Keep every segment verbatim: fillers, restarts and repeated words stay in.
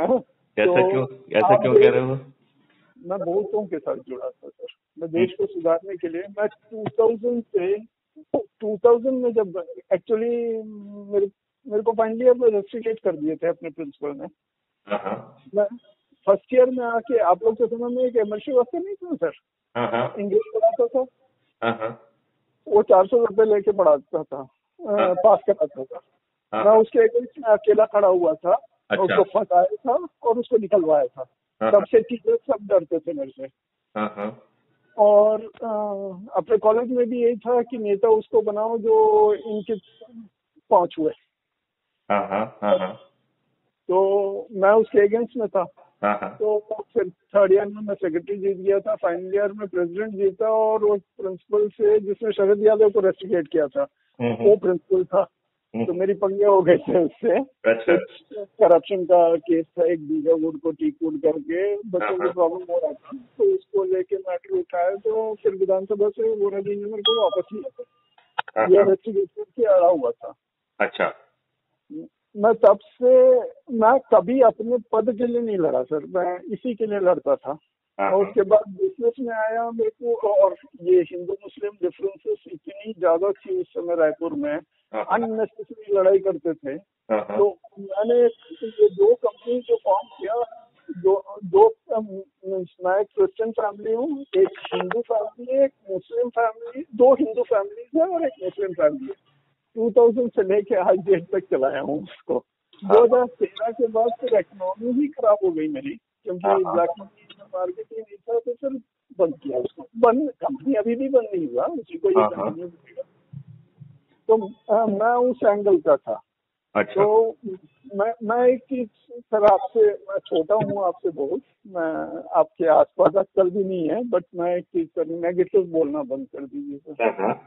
हाँ, ऐसा तो क्यों ऐसा आप क्यों कह रहे हो? मैं बहुतों के साथ जुड़ा था सर। मैं देश को सुधारने के लिए मैं टू थाउज़ेंड से टू थाउज़ेंड में जब एक्चुअली मेरे मेरे को फाइनल ईयर में रेस्ट्रिकेट कर दिए थे अपने प्रिंसिपल ने। हाँ हाँ मैं फर्स्ट ईयर में आके आप लोग के समय में एक एमर्शी वास्ते नहीं था सर, हाँ हाँ इंग्लिश पढ़ाता था, हाँ हाँ वो चार सौ रुपये लेके पढ़ाता था, हाँ, अ, पास कराता था। हाँ, मैं उसके अगेंस्ट में अकेला खड़ा हुआ था और अच्छा, उसको फंसाया था और उसको निकलवाया था। हाँ तब से टीचर सब डरते थे मेरे से। हाँ हाँ और अ, अपने कॉलेज में भी यही था कि नेता उसको बनाओ जो इनके पहुंच हुए। हाँ हाँ हाँ हाँ तो मैं उसके अगेंस्ट में था। हाँ हाँ तो फिर थर्ड ईयर में मैं सेक्रेटरी जीत गया था, फाइनल ईयर में प्रेसिडेंट जीता और वो प्रिंसिपल से जिसने शरद यादव को रेस्टिकेट किया था हम्म, हम्म, वो प्रिंसिपल था। हम्म, तो मेरी पंगे हो गए थे उससे। अच्छा, कुछ करप्शन का केस था, एक बीघा वुड को टी कूट करके बच्चों को हाँ प्रॉब्लम हो रहा था, तो उसको लेके मैटर उठाया। तो फिर विधानसभा से बोरा जी ने मेरे को वापस लिया था। हाँ ये हाँ, रेस्टिकेशन के अड़ा हुआ था। अच्छा, मैं तब से मैं कभी अपने पद के लिए नहीं लड़ा सर, मैं इसी के लिए लड़ता था। हाँ और हाँ उसके बाद बिजनेस में आया मेरे को, और ये हिंदू मुस्लिम डिफरेंसेस इतनी ज्यादा थी उस समय रायपुर में, हाँ अननेसेसरी लड़ाई करते थे। हाँ हाँ, तो मैंने ये दो कंपनी जो फॉर्म किया, दो दो मीन्स मैं एक क्रिश्चियन फैमिली हूँ, एक हिंदू फैमिली है, एक मुस्लिम फैमिली, दो हिंदू फैमिलीज है और एक मुस्लिम फैमिली है। टू थाउज़ेंड से लेके आज डेट तक चलाया हूँ उसको। दो हज़ार तेरह के बाद फिर इकोनॉमी ही खराब हो गई मेरी, क्योंकि हाँ हाँ, ब्लैक मनी मार्केट ही नहीं था। तो फिर बंद किया उसको। बंद कंपनी अभी भी बंद नहीं हुआ, उसी को ये हाँ हाँ, कंटिन्यू करेगा। तो आ, मैं उस एंगल का था। अच्छा, तो मैं मैं एक चीज सर आपसे, मैं छोटा हूँ आपसे बहुत, मैं आपके आसपास आजकल भी नहीं है, बट मैं एक चीज कर नेगेटिव बोलना बंद कर दीजिए सर। हाँ हाँ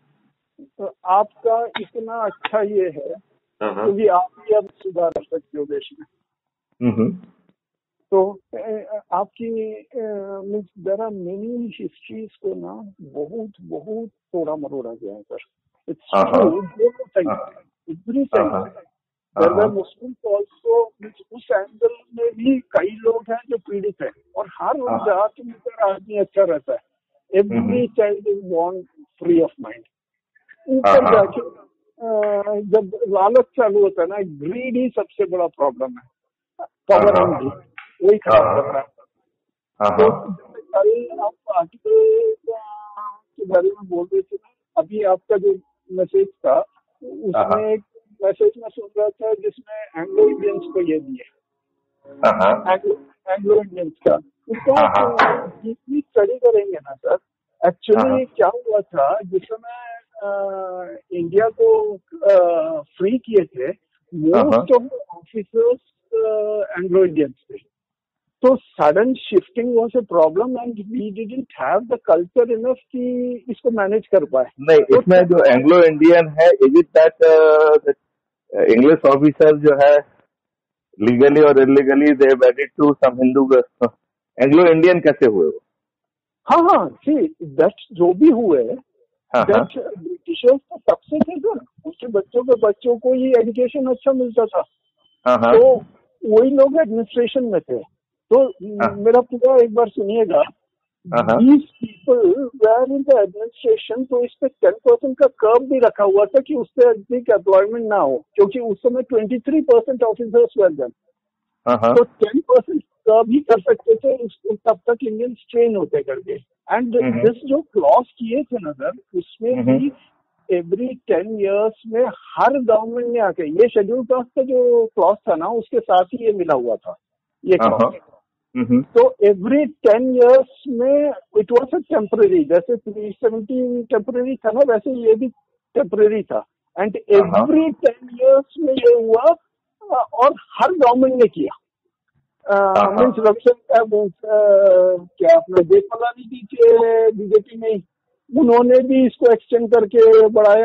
तो आपका इतना अच्छा ये है हाँ हाँ, क्योंकि आप भी अब सुधार कर सकते हो देश में। हम्म, तो अ, आपकी means there are many histories को ना बहुत बहुत तोड़ा मरोड़ा गया है सर। इट्स हाँ हाँ, ट्रू, दोनों साइड हाँ से, एवरी हाँ साइड हाँ, से। देयर वर हाँ मुस्लिम्स ऑल्सो, उस एंगल में भी कई लोग हैं जो पीड़ित हैं, और हर हाँ, जात में सर आदमी अच्छा रहता है। Hmm, every child is born free of mind. हाँ ऊपर हाँ, जाके अ, जब लालच चालू होता है ना, ग्रीड ही सबसे बड़ा प्रॉब्लम है। हाँ पावर हाँ, एंड ग्रीड वही हाँ खराब कर हाँ, रहा है। हाँ तो हाँ, जैसे कल आप आर्टिकल के बारे में बोल रहे थे ना, अभी आपका जो मैसेज था हाँ उसमें एक मैसेज मैं सुन रहा था जिसमें एंग्लो इंडियंस को ये दिए, हाँ हाँ, एंग्लो एंग्लो इंडियंस का। उसको हाँ आप हाँ, डीपली स्टडी करेंगे ना सर, हाँ एक्चुअली हाँ, क्या हुआ था जिस समय अ, इंडिया को फ्री किए थे, हाँ हाँ, most of the officers Anglo Indians थे। तो sudden shifting was a problem and we didn't have the culture enough कि इसको मैनेज कर पाए। नहीं, तो इसमें जो एंग्लो इंडियन है, is it that English officer जो है लीगली और illegally they wedded to some Hindu, Anglo Indian कैसे हुए वो? हाँ हाँ सी दैट जो भी हुए, हाँ हाँ, दैट ब्रिटिशर्स तो सबसे थे सर, उसके बच्चों के बच्चों को ही एजुकेशन अच्छा मिलता था। हाँ हाँ, तो वही लोग एडमिनिस्ट्रेशन में थे। तो हाँ मेरा पूरा एक बार सुनिएगा, हाँ, हाँ these people were in the administration। तो इस पे टेन परसेंट का कर्व भी रखा हुआ था कि उससे अधिक एम्प्लॉयमेंट ना हो, क्योंकि उस समय twenty three percent officers were then. हाँ, हाँ, तो टेन परसेंट कर्व ही कर सकते थे उसको, तब तक इंडियंस ट्रेन होते करके। एंड हम्म, दिस जो क्लॉज किए थे ना सर, उसमें हम्म, भी एवरी टेन इयर्स में हर गवर्नमेंट में आके ये शेड्यूल कास्ट का जो क्लॉज था ना, उसके साथ ही ये मिला हुआ था ये हाँ हाँ, क्लॉज। हम्म, तो एवरी टेन इयर्स में इट वॉज अ टेम्पररी, जैसे थ्री सेवेंटी टेम्पररी था ना, वैसे ये भी टेम्पररी था। एंड हाँ हाँ, एवरी टेन इयर्स में ये हुआ, अ, और हर गवर्नमेंट ने किया। हाँ हाँ, मीन्स रविशंकर मीन्स क्या अपने जेठमलानी जी के बीजेपी में, उन्होंने भी इसको एक्सटेंड करके बढ़ाया।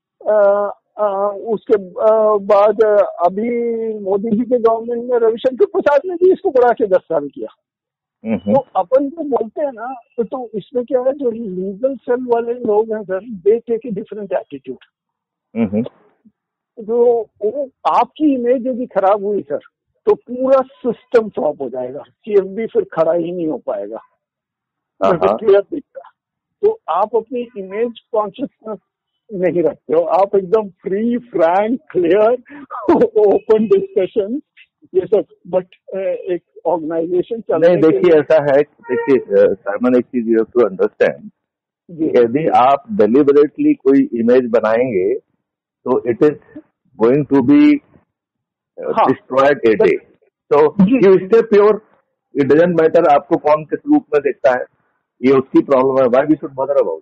अ, अ, उसके अ, बाद अभी मोदी जी के गवर्नमेंट में रविशंकर प्रसाद ने भी इसको बढ़ा के दस साल किया। हम्म, तो अपन जो बोलते हैं ना, तो, तो इसमें क्या है, जो लीगल सेल वाले लोग हैं sir, they take a different attitude. Hmm, जो वो आपकी इमेज यदि खराब हुई सर, तो पूरा सिस्टम फ्लॉप हो जाएगा, सीएफबी फिर खड़ा ही नहीं हो पाएगा, क्लियर दिखता। तो आप अपनी इमेज कॉन्शियसनेस नहीं रखते हो, आप एकदम free frank clear open discussion ये सब, बट एक ऑर्गेनाइजेशन चलने नहीं, देखिए ऐसा है, देखिए साइमन, एक चीज यू हैव टू अंडरस्टैंड, यदि आप डेलिबरेटली कोई इमेज बनाएंगे तो it is going to be destroyed a day, तो you stay pure, it doesn't matter आपको कौन किस रूप में देखता है, ये उसकी प्रॉब्लम है, why we should bother about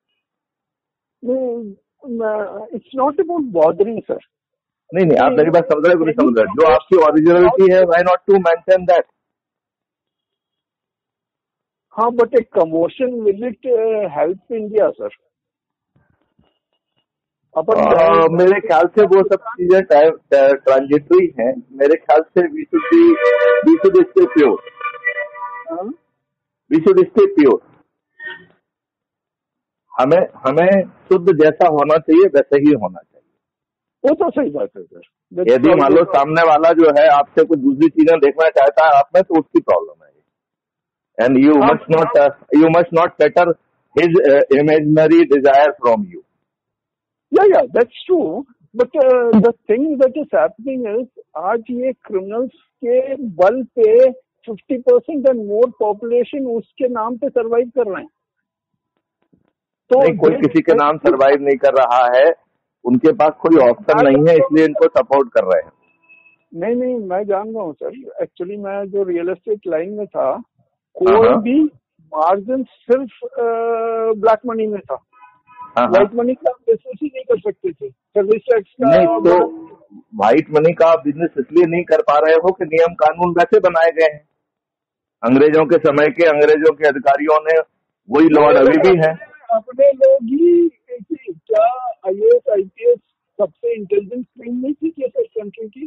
it. It's not about bothering sir. नहीं नहीं, आप मेरी बात समझ रहे हो नहीं समझ रहे, जो आपकी ओरिजिनलिटी है, why not to mention that. हाँ, but a commotion will it help India sir? अपन मेरे ख्याल से वो सब चीजें ट्रांजिटरी हैं, मेरे ख्याल से we should be we should stay pure, we should stay pure. हमें हमें शुद्ध जैसा होना चाहिए वैसे ही होना चाहिए। वो तो सही बात है सर। यदि मान लो सामने वाला जो है आपसे कुछ दूसरी चीजें देखना चाहता है आप में, तो उसकी प्रॉब्लम है, and you must not you must not cater his imaginary desire from you. या या that's true, but the thing that is happening is आज ये क्रिमिनल्स के बल पे fifty percent and more population उसके नाम पे सरवाइव कर रहे हैं। तो नहीं, कोई किसी के नाम सरवाइव नहीं कर रहा है, उनके पास कोई ऑप्शन नहीं है, इसलिए इनको सपोर्ट कर रहे हैं। नहीं नहीं, मैं जान रहा हूँ सर। एक्चुअली मैं जो रियल एस्टेट लाइन में था, कोई भी मार्जिन सिर्फ ब्लैक मनी में था, व्हाइट मनी का बिजनेस ही नहीं कर सकते थे। सर्विस टैक्स का नहीं, तो व्हाइट मनी का बिजनेस इसलिए नहीं कर पा रहे हो कि नियम कानून वैसे बनाए गए हैं, अंग्रेजों के समय के अंग्रेजों के अधिकारियों ने वही लॉ अभी भी है। अपने लोग ही, क्या आईएएस आईपीएस सबसे इंटेलिजेंट स्ट्रीम नहीं थी क्या सर कंट्री की?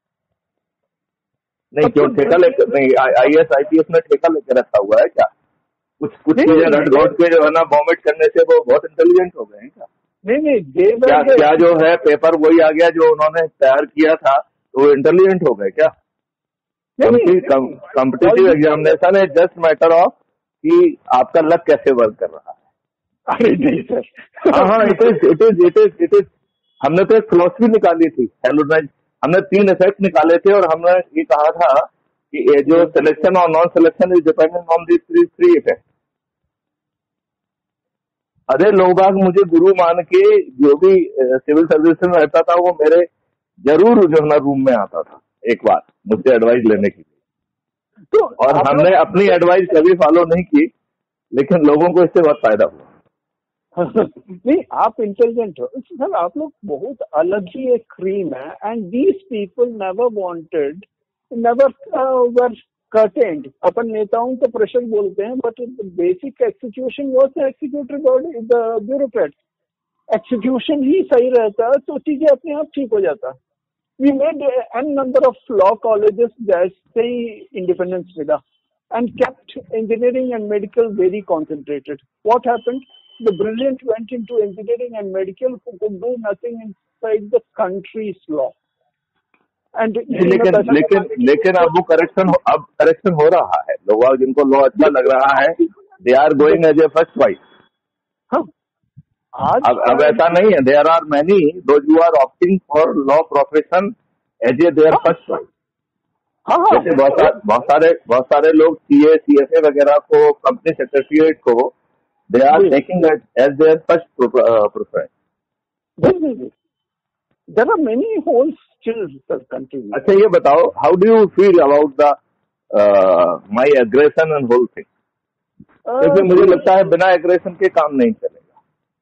नहीं, क्यों ठेका लेकर, नहीं आईएएस आईपीएस ने ठेका लेकर रखा हुआ है क्या? कुछ कुछ चीजें रट घोट के जो है ना वॉमिट करने से वो बहुत इंटेलिजेंट हो गए हैं क्या? नहीं नहीं, क्या क्या जो है पेपर वही आ गया जो उन्होंने तैयार किया था, तो वो इंटेलिजेंट हो गए क्या? कॉम्पिटिटिव एग्जामिनेशन है जस्ट मैटर ऑफ कि आपका लक कैसे वर्क कर रहा है। अरे नहीं सर, हाँ हाँ, it is it is it is it is हमने तो एक फिलॉसफी निकाली थी, हेलोनाइज, हमने तीन इफेक्ट निकाले थे और हमने ये कहा था कि ये जो सिलेक्शन और non selection is dependent on this three three effect. अरे लोग बाग मुझे गुरु मान के, जो भी सिविल सर्विस में रहता था वो मेरे जरूर जो है ना रूम में आता था एक बार मुझसे एडवाइस लेने के लिए, तो और हमने अपनी एडवाइस कभी फॉलो नहीं की, लेकिन लोगों को इससे बहुत फायदा हुआ। नहीं, आप इंटेलिजेंट हो सर, आप लोग बहुत अलग ही एक क्रीम है, and these people never wanted, never were curtained. अपन नेताओं को प्रेशर बोलते हैं, but basic execution was executive body, the bureaucrat. Execution ही सही रहता तो चीजें अपने आप ठीक हो जाता। We made an number of law colleges जैसे ही इंडिपेंडेंस मिला, and kept engineering and medical very concentrated. What happened? The brilliant went into engineering and medical who could do nothing inside the country's law. And लेकिन लेकिन लेकिन अब वो correction अब correction हो रहा है, लोग जिनको लॉ अच्छा लग रहा है, they are going as a first choice. हाँ, आज अब अब ऐसा नहीं है, there are many those who are opting for law profession as a their first choice. हाँ हाँ, जैसे बहुत सारे बहुत सारे बहुत सारे लोग सीए सीएफए वगैरह को, कंपनी सेक्रेटरीट को, they are taking as their first preference. There are many holes still sir country. अच्छा ये बताओ, how do you feel about the my aggression and whole thing? क्योंकि मुझे लगता है बिना एग्रेशन के काम नहीं चलेगा।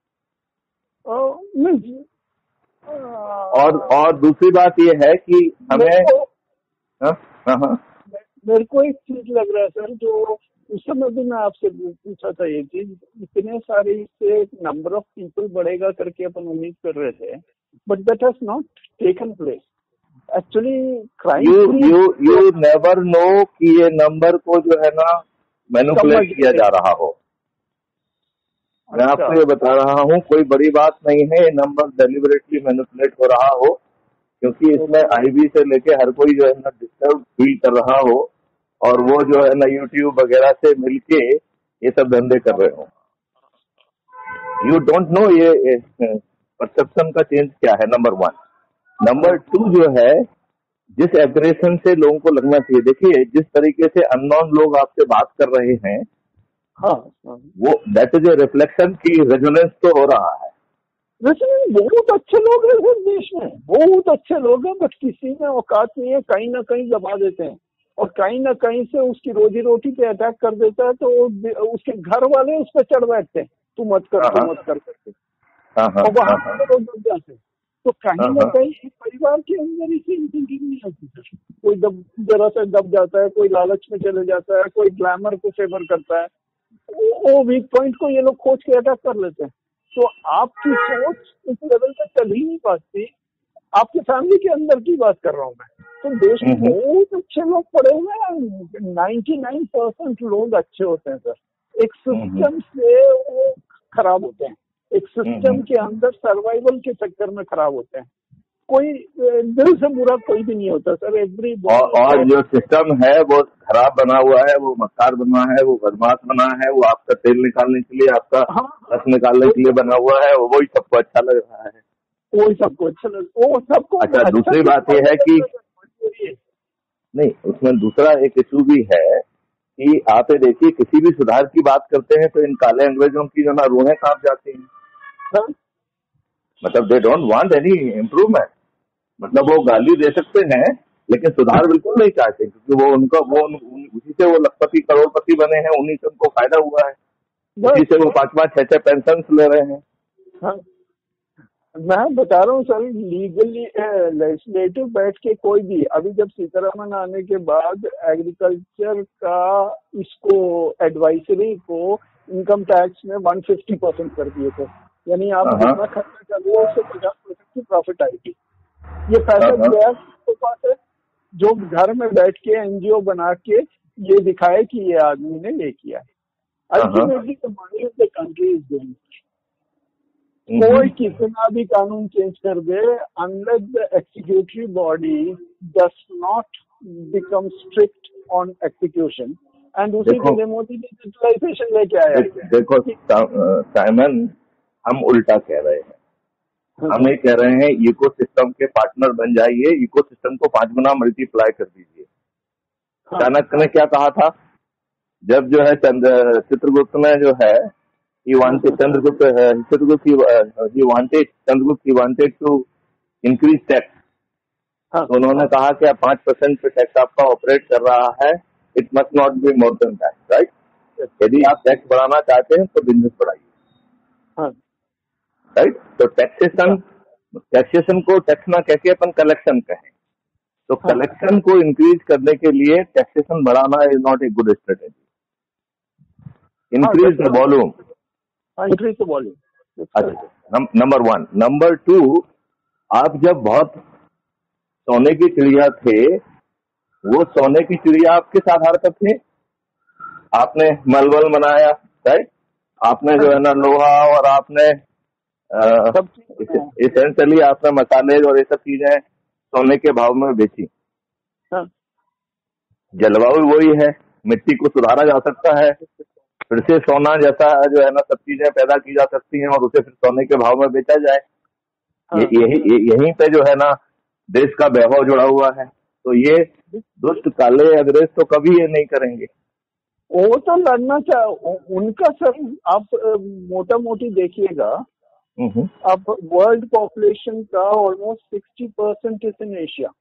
और और दूसरी बात ये है कि हमें हाँ हाँ मेरे को एक चीज लग रहा है सर, जो उस समय भी मैं आपसे पूछा था ये चीज, इतने सारे से नंबर ऑफ पीपल बढ़ेगा करके अपन उम्मीद कर रहे थे, but that has not taken place actually. Crime you you you never know कि ये नंबर को जो है ना मैनिपुलेट किया जा रहा हो। मैं आपको ये बता रहा हूँ, कोई बड़ी बात नहीं है ये नंबर डेलिबरेटली मैनिपुलेट हो रहा हो, क्योंकि इसमें आईबी से लेके हर कोई जो है ना डिस्टर्ब फील कर रहा हो और वो जो है ना यूट्यूब वगैरह से मिलके ये सब धंधे कर रहे हो। यू डोंट नो ये परसेप्शन का चेंज क्या है, नंबर वन। नंबर टू जो है, जिस एग्रेशन से लोगों को लगना चाहिए, देखिए जिस तरीके से अननोन लोग आपसे बात कर रहे हैं, हाँ, हाँ। वो दैट इज ए रिफ्लेक्शन की रेजोनेंस तो हो रहा है। वैसे बहुत अच्छे लोग हैं इस देश में, बहुत अच्छे लोग हैं, बट किसी में औकात नहीं है, कहीं ना कहीं दबा देते हैं और कहीं ना कहीं से उसकी रोजी रोटी पे अटैक कर देता है, तो उसके घर वाले उस पर चढ़ बैठते हैं, तू मत कर, तू मत कर करके, और वहां पर लोग दब जाते हैं। तो कहीं ना कहीं एक परिवार के अंदर इसी थिंकिंग नहीं आती सर। कोई दब जरा सा दब जाता है, कोई लालच में चले जाता है, कोई ग्लैमर को फेवर करता है, वो वीक पॉइंट को ये लोग खोज के अटैक कर लेते हैं। तो आपकी सोच इस लेवल पे चल ही नहीं पाती। आपकी फैमिली के अंदर की बात कर रहा हूँ मैं। तो देश में बहुत अच्छे लोग पड़े हुए हैं, नाइन्टी नाइन परसेंट लोग अच्छे होते हैं सर। एक सिस्टम से वो खराब होते हैं, एक सिस्टम के अंदर सर्वाइवल के चक्कर में खराब होते हैं। कोई दिल से बुरा कोई भी नहीं होता सर। एवरी और, और जो सिस्टम है वो खराब बना हुआ है, वो मक्कार बना है, वो बदमाश बना है, वो आपका तेल निकालने के लिए, आपका हाँ, रस निकालने के लिए बना हुआ है, वही सबको अच्छा लग रहा है, वही सबको अच्छा लग वो सबको अच्छा। दूसरी बात यह है कि नहीं, उसमें दूसरा एक इशू भी है कि आप ये देखिए, किसी भी सुधार की बात करते हैं तो इन काले अंग्रेजों की जो ना रूहें कांप जाती हैं। हाँ? मतलब they don't want any improvement. मतलब वो गाली दे सकते हैं लेकिन सुधार बिल्कुल नहीं चाहते, क्योंकि वो उनका वो उसी से वो लखपति करोड़पति बने हैं, उन्हीं से उनको फायदा हुआ है, उसी से वो पांच पांच छह छह पेंशन ले रहे हैं। हाँ, मैं बता रहा हूँ सर, लीगली लेजिस्लेटिव बैठ के कोई भी, अभी जब सीतारमन आने के बाद एग्रीकल्चर का इसको एडवाइजरी को इनकम टैक्स में वन फिफ्टी परसेंट कर दिए थे, यानी आप जितना खर्चा कर रहे हो उससे पचास परसेंट की प्रॉफिट आएगी। ये पैसा गया के पास है जो घर में बैठ के एनजीओ बना के ये दिखाए कि ये आदमी ने ये किया है। Ultimately the money of the country is going. कोई कितना भी कानून चेंज कर दे, unless the executive body does not become strict on execution, and उसी के लिए मोदी जी डिजिटलाइजेशन लेके आया। देखो साइमन, हम उल्टा कह रहे हैं, हम नहीं कह रहे हैं इकोसिस्टम के पार्टनर बन जाइए, इकोसिस्टम को पांच गुना मल्टीप्लाई कर दीजिए। चाणक्य ने क्या कहा था, जब जो है चित्रगुप्त ने जो है he wanted Chandragupta Chitragupta he wanted Chandragupta he wanted to increase tax, तो उन्होंने कहा कि पांच परसेंट पे टैक्स आपका ऑपरेट कर रहा है, it must not be more than that, right. यदि आप टैक्स बढ़ाना चाहते हैं तो बिजनेस बढ़ाइए, राइट। तो टैक्सेशन टैक्सेशन को टैक्स ना कह के अपन कलेक्शन कहें, तो कलेक्शन को इंक्रीज करने के लिए टैक्सेशन बढ़ाना is not a good strategy. Increase the volume, increase the volume. अच्छा, नंबर वन। नंबर टू, आप जब बहुत सोने की चिड़िया थे, वो सोने की चिड़िया आप किस आधार पर थे? आपने मलबल बनाया, राइट। आपने जो है ना लोहा, और आपने इसेंशियली आपने मसाले और ये सब चीजें सोने के भाव में बेची। हाँ। जलवायु वही है, मिट्टी को सुधारा जा सकता है, फिर से सोना जैसा जो है ना सब चीजें पैदा की जा सकती हैं और उसे फिर सोने के भाव में बेचा जाए। हाँ। यही यहीं पे जो है ना देश का वैभव जुड़ा हुआ है। तो ये दुष्ट काले अंग्रेज तो कभी ये नहीं करेंगे। वो तो लड़ना चाह उनका सर, आप मोटा मोटी देखिएगा, अब वर्ल्ड पॉपुलेशन का almost sixty percent is in Asia,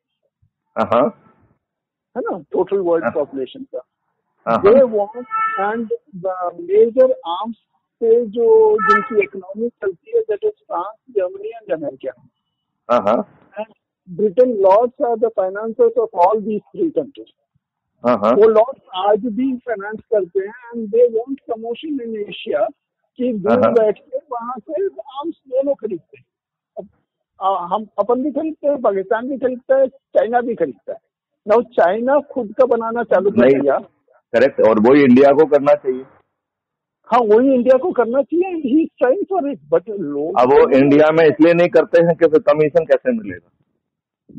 है ना, टोटल वर्ल्ड पॉपुलेशन का। They want, and major arms से जो जिनकी इकोनॉमी चलती है, that is France, Germany and America, and Britain lords are the financiers of all these three countries. वो lords आज भी फाइनेंस करते हैं, and they want promotion in Asia कि दूर बैठ के वहां से आर्म्स दोनों खरीदते हैं। हम अपन भी खरीदते हैं, पाकिस्तान भी खरीदता है, चाइना भी खरीदता है। ना चाइना खुद का बनाना चालू कर दिया, करेक्ट, और वही इंडिया को करना चाहिए। हाँ, वही इंडिया को करना चाहिए, and he is trying for it, but लोग अब वो इंडिया में इसलिए नहीं करते हैं कि फिर कमीशन कैसे मिलेगा।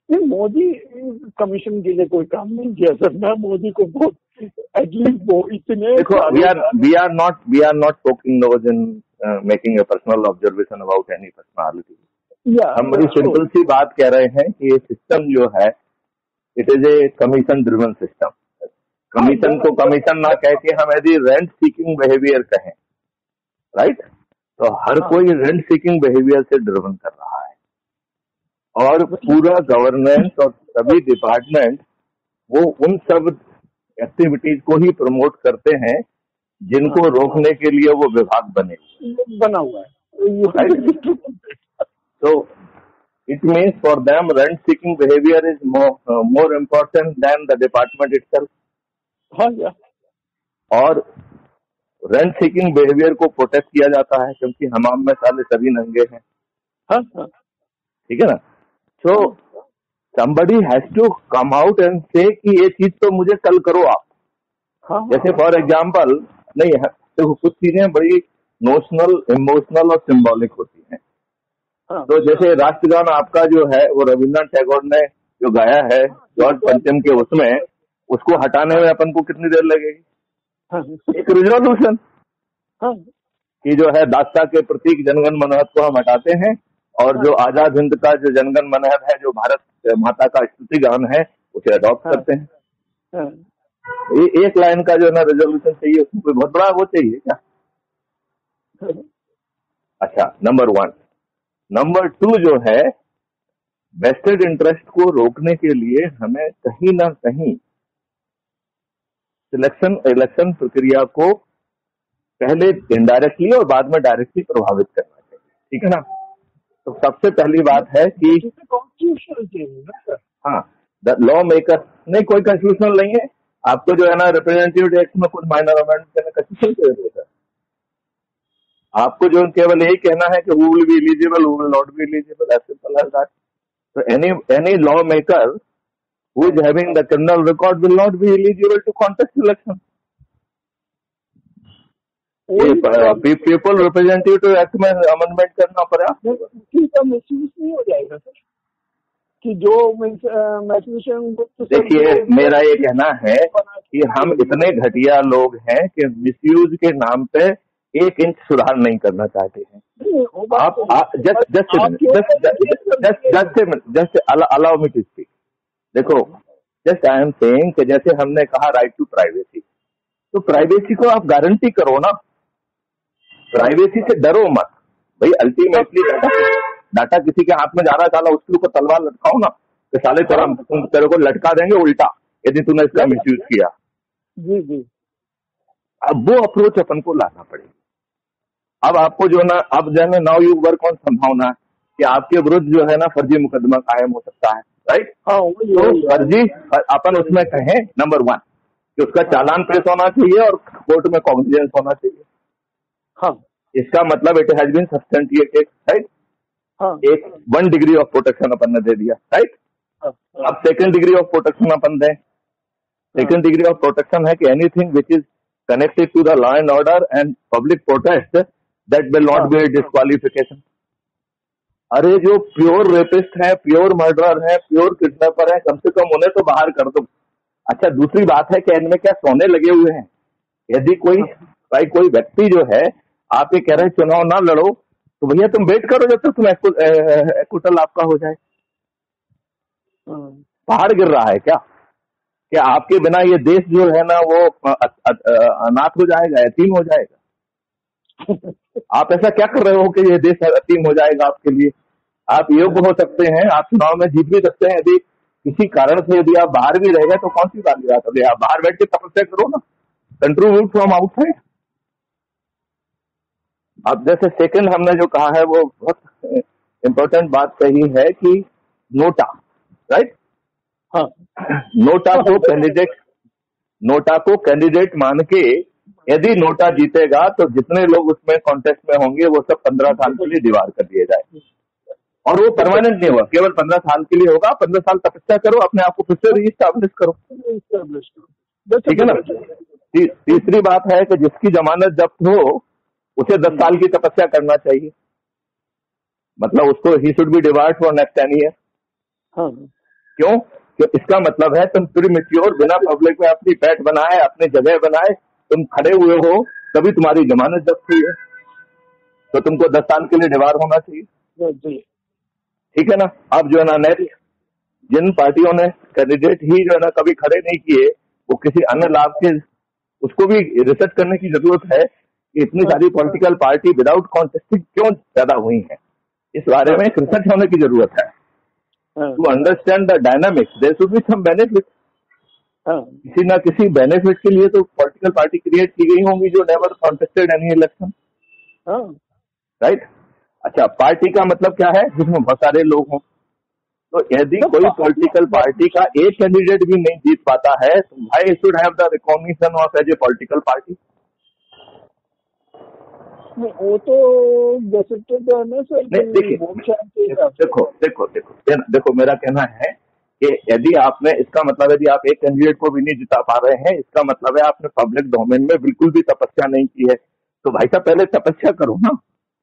नहीं, मोदी कमीशन के लिए कोई काम नहीं किया सर। मैं मोदी को बहुत एटलीस्ट वो इतने देखो, we are we are not we are not poking nose in making a personal observation about any personality. हम बड़ी सिंपल सी बात कह रहे हैं कि ये सिस्टम जो है it is a commission driven system. Commission को कमीशन ना कह के हम यदि रेंट सीकिंग बिहेवियर कहें, राइट, तो हर कोई रेंट सीकिंग बिहेवियर से ड्रिवन कर रहा है और पूरा गवर्नेंस और सभी डिपार्टमेंट वो उन सब एक्टिविटीज को ही प्रमोट करते हैं जिनको रोकने के लिए वो विभाग बने बना हुआ है। तो it means for them rent seeking behaviour is more important than the department itself. हाँ, और रेंट सीकिंग बिहेवियर को प्रोटेक्ट किया जाता है क्योंकि हमाम में साले सभी नंगे हैं। हाँ, हाँ, ठीक है ना। सो somebody has to come out and say कि ये चीज तो मुझे कल करो आप। हाँ, जैसे फॉर एग्जाम्पल नहीं है तो कुछ चीजें बड़ी नोशनल, इमोशनल और सिंबॉलिक होती हैं। हाँ, तो जैसे राष्ट्रगान आपका जो है वो रविन्द्रनाथ टैगोर ने जो गाया है जॉर्ज पंचम के, उसमें उसको हटाने में अपन को कितनी देर लगेगी? हाँ, एक रिजोल्यूशन हाँ, कि जो है दास्ता के प्रतीक जनगण मनोहर को हम हटाते हैं और जो आजाद हिंद का जो जनगण मनोहर है, जो भारत माता का स्तुति गान है, उसे अडॉप्ट हाँ, करते हैं। हाँ, ये एक लाइन का जो है ना रेजोल्यूशन चाहिए, उसमें कोई बहुत बड़ा वो चाहिए क्या? अच्छा, नंबर वन। नंबर टू जो है वेस्टेड इंटरेस्ट को रोकने के लिए हमें कहीं ना कहीं सिलेक्शन इलेक्शन प्रक्रिया को पहले इनडायरेक्टली और बाद में डायरेक्टली प्रभावित करना चाहिए। ठीक है ना। तो सबसे पहली बात है कि कॉन्स्टिट्यूशनल चेंज। हाँ, द लॉ मेकर नहीं, कोई कॉन्स्टिट्यूशनल नहीं है। आपको जो है ना रिप्रेजेंटेटिव एक्ट में कुछ माइनर अमेंडमेंट करने का कॉन्स्टिट्यूशनल है। आपको जो केवल यही कहना है कि who will be eligible, who will not be eligible, as simple as that. तो any any law maker who is having the criminal record will not be eligible to contest election. People representative act में amendment करना पड़ा, उसका misuse नहीं हो जाएगा sir कि जो मैथमेटिशियन। देखिए, मेरा ये कहना है कि हम इतने घटिया लोग हैं कि मिसयूज के नाम पे एक इंच सुधार नहीं करना चाहते हैं। आप just just just just just allow me to speak. देखो, जस्ट आई एम सेइंग कि जैसे हमने कहा राइट टू प्राइवेसी, तो प्राइवेसी को आप गारंटी करो ना, प्राइवेसी से डरो मत भाई। अल्टीमेटली डाटा डाटा किसी के हाथ में जा रहा है, साला उसके ऊपर तलवार लटकाओ ना, तो साले तेरा तेरे को लटका देंगे उल्टा यदि तूने इसका मिसयूज किया। जी जी। अब वो अप्रोच अपन को लाना पड़ेगा। अब आपको जो ना, अब जो है नाउ यू वर्क ऑन संभावना कि आपके विरुद्ध जो है ना फर्जी मुकदमा कायम हो सकता है, राइट। हाँ, तो फर्जी अपन उसमें कहें नंबर वन कि उसका चालान पेश होना चाहिए और कोर्ट में कॉग्निजेंस होना चाहिए। हाँ, इसका मतलब it has been substantiated, right. हाँ, एक वन डिग्री ऑफ प्रोटेक्शन अपन ने दे दिया, राइट। हाँ, अब सेकंड डिग्री ऑफ प्रोटेक्शन अपन दें। सेकंड डिग्री ऑफ प्रोटेक्शन है कि anything which is connected to the law and order and public protest that will not be disqualification. अरे जो प्योर रेपिस्ट है, प्योर मर्डरर है, प्योर किडनैपर है, कम से कम उन्हें तो बाहर कर दो। अच्छा, दूसरी बात है कि इनमें क्या सोने लगे हुए हैं? यदि कोई भाई कोई व्यक्ति जो है आप ये कह रहे हैं चुनाव ना लड़ो, तो भैया तुम वेट करो जब तक तुम एक्विटल आपका हो जाए। बाहर गिर रहा है क्या कि आपके बिना ये देश जो है ना वो अनाथ हो जाएगा, यतीम हो जाएगा? आप ऐसा क्या कर रहे हो कि ये देश यतीम हो जाएगा आपके लिए? आप योग्य हो सकते हैं, आप चुनाव में जीत भी सकते हैं। यदि किसी कारण से यदि आप बाहर भी रह गए तो कौन सी बात की बात है? आप बाहर बैठ के तपस्या करो ना, कंट्रीब्यूट फ्रॉम आउटसाइड। अब जैसे सेकंड हमने जो कहा है वो बहुत इम्पोर्टेंट बात कही है कि नोटा, राइट। हाँ, नोटा को कैंडिडेट नोटा को कैंडिडेट मान के यदि नोटा जीतेगा तो जितने लोग उसमें कॉन्टेस्ट में होंगे वो सब पंद्रह साल के लिए दीवार कर दिए जाए और वो परमानेंट नहीं होगा, केवल पंद्रह साल के लिए होगा। पंद्रह साल तपस्या करो, अपने आप को फिर से रीस्टैब्लिश करो, ठीक है ना। ती, तीसरी बात है कि जिसकी जमानत जब्त हो उसे दस साल की तपस्या करना चाहिए, मतलब उसको ही should be debarred for next ten year. हाँ, क्यों? कि इसका मतलब है तुम प्रीमेच्योर बिना पब्लिक में अपनी पैठ बनाए, अपनी जगह बनाए तुम खड़े हुए हो, तभी तुम्हारी जमानत जब्त हुई है, तो तुमको दस साल के लिए डिबार होना चाहिए। ठीक है ना? अब जो है ना नेक्स्ट जिन पार्टियों ने कैंडिडेट ही जो है ना कभी खड़े नहीं किए, वो किसी अन्य लाभ के, उसको भी रिसर्च करने की जरूरत है कि इतनी सारी पॉलिटिकल पार्टी विदाउट कॉन्टेस्टिंग क्यों पैदा हुई हैं। इस बारे में एक रिसर्च होने की जरूरत है to understand the dynamics. There should be some benefit, किसी ना किसी बेनिफिट के लिए तो पॉलिटिकल पार्टी क्रिएट की गई होंगी जो never contested any election, right? अच्छा, पार्टी का मतलब क्या है? जिसमें बहुत सारे लोग हों। तो यदि कोई पॉलिटिकल पार्टी का एक कैंडिडेट भी नहीं जीत पाता है तो why should have the recognition of as a political party? वो तो गसेटेड है ना सर। देखिए, देखो देखो देखो देखो मेरा कहना है कि यदि आपने, इसका मतलब यदि आप एक कैंडिडेट को भी नहीं जिता पा रहे हैं, इसका मतलब है आपने पब्लिक डोमेन में बिल्कुल भी तपस्या नहीं की है। तो भाई साहब पहले तपस्या करो ना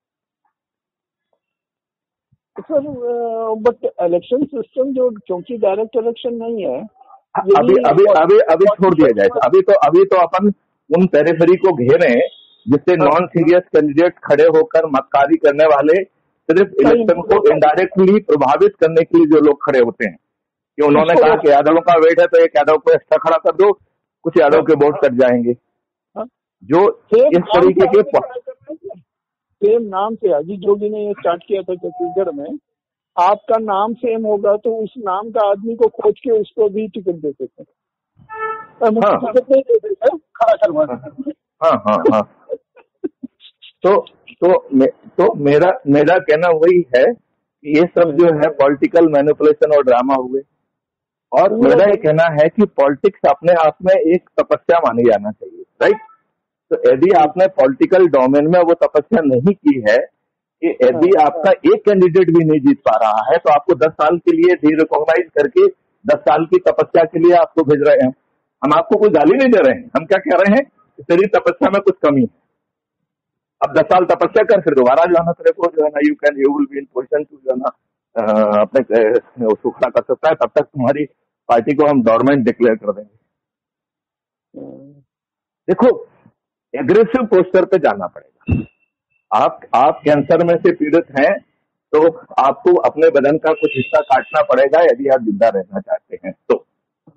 सर। बट इलेक्शन सिस्टम जो, क्योंकि डायरेक्ट इलेक्शन नहीं है, अभी अभी अभी अभी छोड़ दिया जाए। अभी तो अभी तो अपन उन पेरिफेरी को घेरे जिससे नॉन सीरियस कैंडिडेट खड़े होकर मतकारी करने वाले सिर्फ इलेक्शन को इनडायरेक्टली प्रभावित करने के लिए जो लोग खड़े होते हैं, कि उन्होंने कहा कि यादवों का वेट है तो एक यादव को एक्स्ट्रा खड़ा कर दो, कुछ यादव के वोट कट जाएंगे। जो इस तरीके के सेम नाम से अजीत जोगी ने ये स्टार्ट किया था छत्तीसगढ़ में, आपका नाम सेम होगा तो उस नाम का आदमी को खोज के उसको भी टिकट दे देते हैं। हाँ टिकट नहीं दे देते, खड़ा करवा देते। हाँ हाँ हाँ तो तो मे, तो मेरा मेरा कहना वही है कि ये सब जो है पॉलिटिकल मैनिपुलेशन और ड्रामा हुए। और मेरा ये कहना है कि पॉलिटिक्स अपने आप में एक तपस्या मानी जाना चाहिए, राइट? तो यदि आपने पॉलिटिकल डोमेन में वो तपस्या नहीं की है कि यदि आपका एक कैंडिडेट भी नहीं जीत पा रहा है तो आपको दस साल के लिए डी रिकॉग्नाइज करके दस साल की तपस्या के लिए आपको भेज रहे हैं। हम आपको कोई गाली नहीं दे रहे हैं, हम क्या कह रहे हैं कि तेरी तपस्या में कुछ कमी है, अब दस साल तपस्या कर, फिर दोबारा जो है ना तेरे को जो है ना you can you will be in position to जो है ना अपने उसको खड़ा कर सकता है। तब तक तुम्हारी पार्टी को हम डोरमेंट डिक्लेयर कर देंगे। देखो, एग्रेसिव पोस्टर पे जाना पड़ेगा। आप आप कैंसर में से पीड़ित हैं तो आपको अपने बदन का कुछ हिस्सा काटना पड़ेगा यदि आप जिंदा रहना चाहते हैं। तो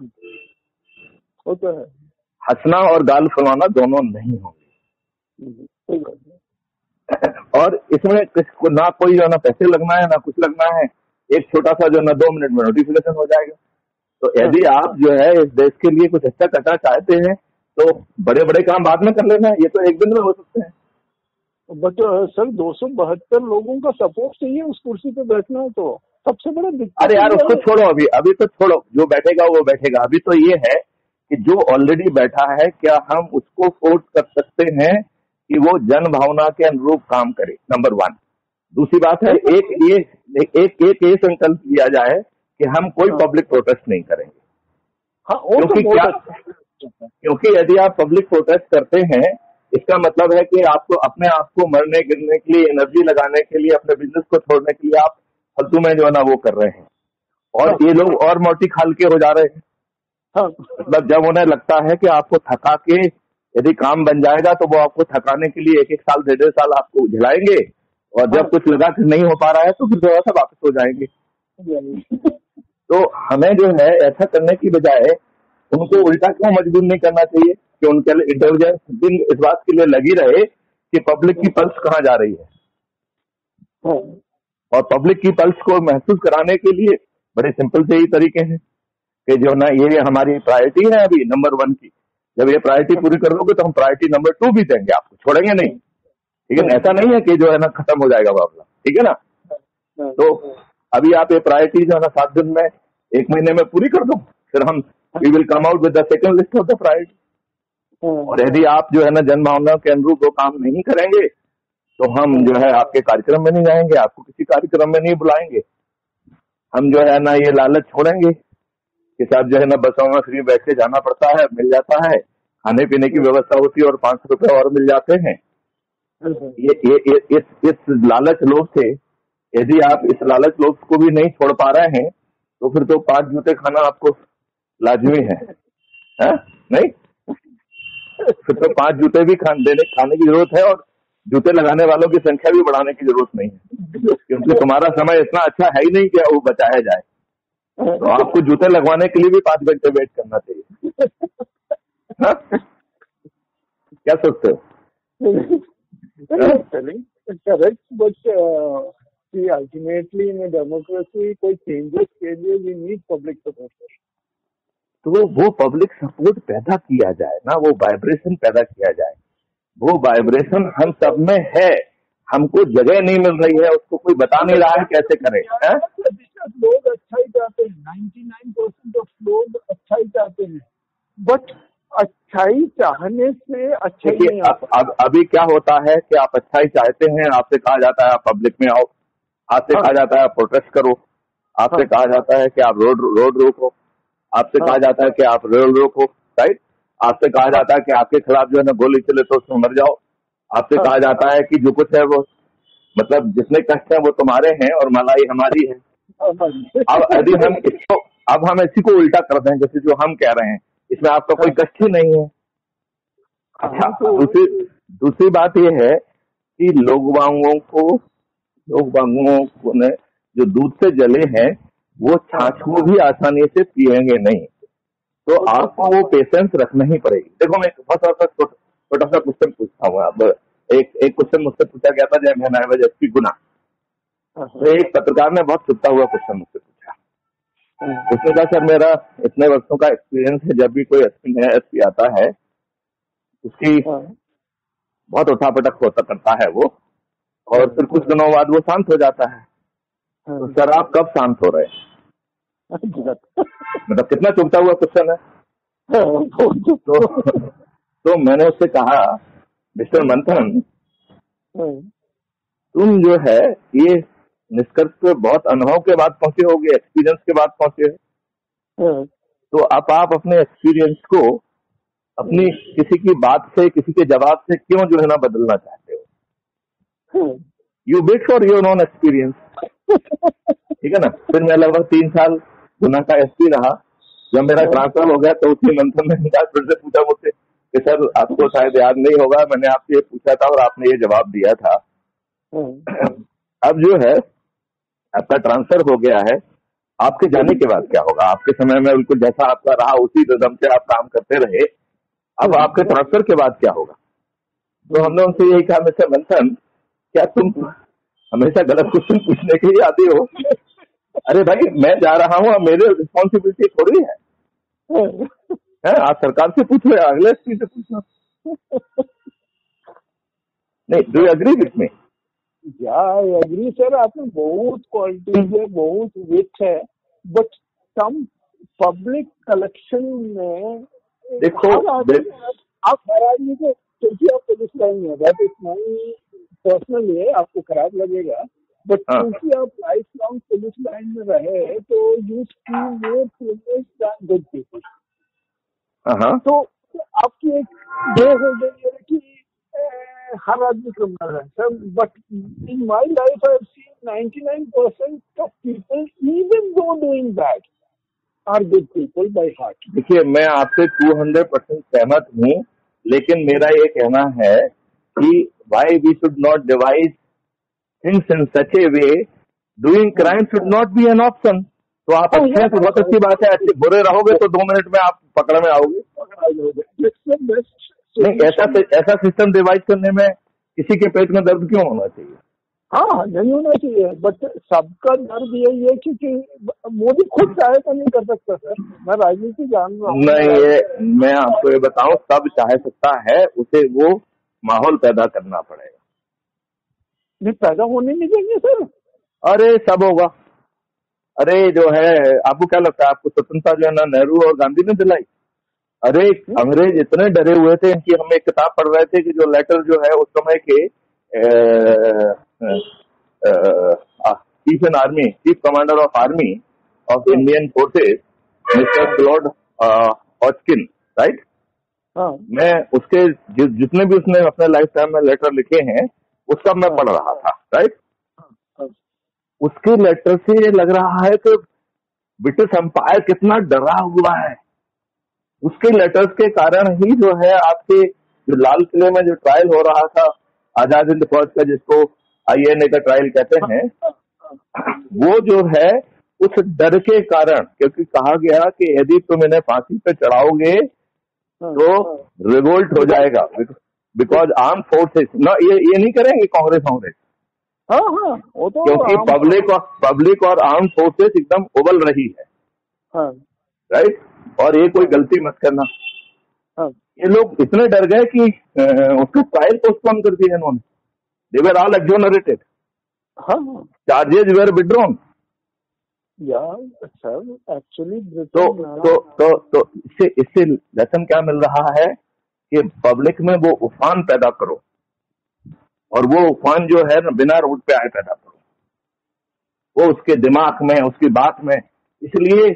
वो तो है, हंसना और गाल फुलाना दोनों नहीं होंगे। और इसमें ना कोई जो है ना पैसे लगना है ना कुछ लगना है, एक छोटा सा जो है ना दो मिनट में नोटिफिकेशन हो जाएगा। तो यदि आप जो है इस देश के लिए कुछ अच्छा करना चाहते हैं तो बड़े बड़े काम बाद में कर लेना है, ये तो एक दिन में हो सकते हैं। बट सर दो सौ बहत्तर लोगों का सपोर्ट चाहिए उस कुर्सी पे बैठना है, तो सबसे बड़ा दिक्कत। अरे यार उसको छोड़ो, अभी अभी तो छोड़ो, जो बैठेगा वो बैठेगा। अभी तो ये है कि जो ऑलरेडी बैठा है क्या हम उसको फोर्स कर सकते हैं कि वो जन भावना के अनुरूप काम करे, नंबर वन। दूसरी बात है, एक ये एक एक ये संकल्प लिया जाए कि हम कोई पब्लिक प्रोटेस्ट नहीं करेंगे। हाँ, क्योंकि क्या क्योंकि यदि आप पब्लिक प्रोटेस्ट करते हैं इसका मतलब है कि आपको अपने आप को मरने गिरने के लिए, एनर्जी लगाने के लिए, अपने बिजनेस को छोड़ने के लिए आप फालतू में जो है ना वो कर रहे हैं। और ये लोग और मोटी खाल के हो जा रहे हैं। हाँ, मतलब जब उन्हें लगता है कि आपको थका के यदि काम बन जाएगा तो वो आपको थकाने के लिए एक एक साल डेढ़ डेढ़ साल आपको झिलाएंगे, और जब कुछ लगा कि नहीं हो पा रहा है तो फिर थोड़ा सा वापस हो जाएंगे। तो हमें जो है ऐसा करने की बजाय उनको उल्टा क्यों मजबूर नहीं करना चाहिए कि उनके लिए इंटेलिजेंस दिन इस बात के लिए लगी रहे कि पब्लिक की पल्स कहाँ जा रही है। और पब्लिक की पल्स को महसूस कराने के लिए बड़े सिंपल से ही तरीके हैं कि जो ना ये हमारी प्रायोरिटी है अभी नंबर वन की, जब ये प्रायोरिटी पूरी कर लोगे तो हम प्रायोरिटी नंबर टू भी देंगे, आपको छोड़ेंगे नहीं। लेकिन ऐसा नहीं है कि जो है ना खत्म हो जाएगा मामला, ठीक है ना। तो अभी आप ये प्रायोरिटी जो है ना सात दिन में, एक महीने में पूरी कर दो, फिर हम we will come out with the second list of the priority. और यदि आप जो है ना जन भावना के अनुरूप वो काम नहीं करेंगे तो हम जो है आपके कार्यक्रम में नहीं जाएंगे, आपको किसी कार्यक्रम में नहीं बुलाएंगे। हम जो है ना ये लालच छोड़ेंगे कि साहब जो है ना बसों में फ्री बैठ के जाना पड़ता है, मिल जाता है, खाने पीने की व्यवस्था होती है और पांच सौ रुपए और मिल जाते हैं। ये ये, ये इस इस लालच लोभ से यदि आप इस लालच लोभ को भी नहीं छोड़ पा रहे हैं तो फिर तो पांच जूते खाना आपको लाजमी है, है? नहीं, फिर तो पांच जूते भी खाने देने खाने की जरूरत है, और जूते लगाने वालों की संख्या भी बढ़ाने की जरूरत नहीं है, क्योंकि तुम्हारा समय इतना अच्छा है ही नहीं कि वो बचाया जाए। तो आपको जूते लगवाने के लिए भी पांच घंटे वेट करना चाहिए। हाँ? क्या सोचते हो? Correct, but ultimately in democracy कोई चेंजेस के लिए वी नीड पब्लिक सपोर्ट। तो वो पब्लिक सपोर्ट पैदा किया जाए ना, वो वाइब्रेशन पैदा किया जाए। वो वाइब्रेशन हम सब में है, हमको जगह नहीं मिल रही है, उसको कोई बता नहीं रहा है कैसे करें। लोग अच्छा ही चाहते हैं, निन्यानवे परसेंट ऑफ लोग अच्छा ही चाहते हैं, बट अच्छाई चाहने से अच्छा ही नहीं अब, अब अभी क्या होता है कि आप अच्छाई चाहते हैं, आपसे कहा जाता है आप पब्लिक में आओ, आपसे कहा जाता है प्रोटेस्ट करो, आपसे कहा जाता है कि आप रोड रोड रोको, आपसे कहा जाता है कि आप रेल रोको, राइट? आपसे कहा जाता है कि आपके खिलाफ जो है ना गोली चले तो उसमें मर जाओ। आपसे कहा जाता है कि जो कुछ है वो, मतलब जितने कष्ट है वो तुम्हारे हैं और मलाई हमारी है। अब यदि हम इसको अब हम इसी को उल्टा कर दें, जैसे जो हम कह रहे हैं, इसमें आपका कोई कष्ट ही नहीं है। अच्छा, दूसरी दूसरी बात यह है कि लोग वांगों को लोग वांगों ने जो दूध से जले हैं वो छाछ को भी आसानी से पिएंगे नहीं, तो आपको वो पेशेंस रखना ही पड़ेगी। देखो मैं बहुत छोटा सा क्वेश्चन पूछता हूँ। अब एक एक क्वेश्चन मुझसे पूछा गया था जब मैं एस पी गुना, तो एक पत्रकार ने बहुत छुपता हुआ क्वेश्चन मुझसे पूछा। उसने कहा सर मेरा इतने वर्षों का एक्सपीरियंस है, जब भी कोई एसपी नया एसपी आता है उसकी बहुत उठापटक होता करता है वो, और फिर कुछ दिनों बाद वो शांत हो जाता है। तो सर आप कब शांत हो रहे हैं? मतलब कितना चुभता हुआ क्वेश्चन है। तो, तो मैंने उससे कहा मिस्टर मंथन, तुम जो है ये निष्कर्ष पे बहुत अनुभव के बाद पहुंचे होगे, एक्सपीरियंस के बाद पहुंचे हो, तो अब आप अपने एक्सपीरियंस को अपनी किसी की बात से, किसी के जवाब से क्यों जो है ना बदलना चाहते हो? You wait for your own experience, ठीक है ना। फिर मैं लगभग तीन साल गुना का एसपी रहा। जब मेरा ट्रांसफर हो गया तो उसी मंथन ने फिर से पूछा मुझसे कि सर आपको शायद याद नहीं होगा, मैंने आपसे ये पूछा था और आपने ये जवाब दिया था। अब जो है आपका ट्रांसफर हो गया है, आपके जाने के बाद क्या होगा? आपके समय में बिल्कुल जैसा आपका रहा उसी रिदम से आप काम करते रहे, अब आपके ट्रांसफर के बाद क्या होगा? तो हमने उनसे यही कहा मिस्टर मंथन, क्या तुम हमेशा गलत क्वेश्चन पूछने के लिए आते हो? अरे भाई मैं जा रहा हूँ, अब मेरे रिस्पॉन्सिबिलिटी थोड़ी है, है? आप सरकार से पूछ रहे, अगले एसपी से पूछना। नहीं, do you agree with me? या आई एग्री सर, आपने बहुत क्वालिटीज है, बहुत विच है, बट सम पब्लिक कलेक्शन में देखो आप हर आदमी को, क्योंकि आप पुलिस लाइन में, दैट इज माय पर्सनल है, आपको खराब लगेगा, बट क्योंकि आप लाइफ लॉन्ग पुलिस लाइन में रहे तो you see more criminals than good people. तो आपकी एक ये हो गई है कि हर आदमी क्रिमिनल है sir, but in my life I have seen निन्यानवे percent of people even though doing bad are good people by heart. देखिए मैं आपसे दो सौ परसेंट सहमत हूँ, लेकिन मेरा ये कहना है कि why we should not divide things in such a way, doing crime should not be an option. तो आप अच्छे हैं तो बहुत अच्छी बात है, अच्छे बुरे रहोगे तो दो मिनट में आप पकड़ में आओगे। नहीं, ऐसा ऐसा सिस्टम डिवाइड करने में किसी के पेट में दर्द क्यों होना चाहिए? हाँ नहीं होना चाहिए, बट सबका दर्द यही है क्योंकि मोदी खुद चाहे तो नहीं कर सकता सर। मैं राजनीति जान रहा हूँ। नहीं, ये मैं आपको ये बताऊं, सब चाह सकता है, उसे वो माहौल पैदा करना पड़ेगा। नहीं, पैदा होने नहीं देंगे सर। अरे सब होगा। अरे जो है, आपको क्या लगता है आपको स्वतंत्रता जो है ना नेहरू और गांधी ने दिलाई? अरे अंग्रेज इतने डरे हुए थे कि हम एक किताब पढ़ रहे थे कि जो लेटर जो है उस समय के chief in army, chief commander of army of Indian forces, mister Claude Hodgkin, right? मैं उसके जि, जितने भी उसने अपने लाइफ टाइम में लेटर लिखे हैं उसका मैं पढ़ रहा था, राइट? उसके लेटर से लग रहा है कि ब्रिटिश एम्पायर कितना डरा हुआ है, उसके लेटर्स के कारण ही जो है आपके जो लाल किले में जो ट्रायल हो रहा था आजाद हिंद फौज का, जिसको आई एन ए का ट्रायल कहते हैं, वो जो है उस डर के कारण, क्योंकि कहा गया कि यदि तुम इन्हें फांसी पे चढ़ाओगे तो रिवोल्ट हो जाएगा, बिकॉज आर्म फोर्सेस ना ये ये नहीं करेंगे कांग्रेस कांग्रेस हाँ हाँ वो तो क्योंकि पब्लिक और पब्लिक और आर्म फोर्सेस एकदम उबल रही है, हाँ, राइट, और ये कोई गलती मत करना। हाँ, ये लोग इतने डर गए कि उसका ट्रायल पोस्टपोन कर दिया इन्होंने, दे वर ऑल एक्सोनरेटेड, हाँ, चार्जेज वेर विड्रॉन। यार सर एक्चुअली तो तो तो तो इससे इससे लेसन क्या मिल रहा है कि पब्लिक में वो उफान पैदा करो, और वो उफान जो है ना बिना रोड पे आए पैदा करो, वो उसके दिमाग में, उसकी बात में। इसलिए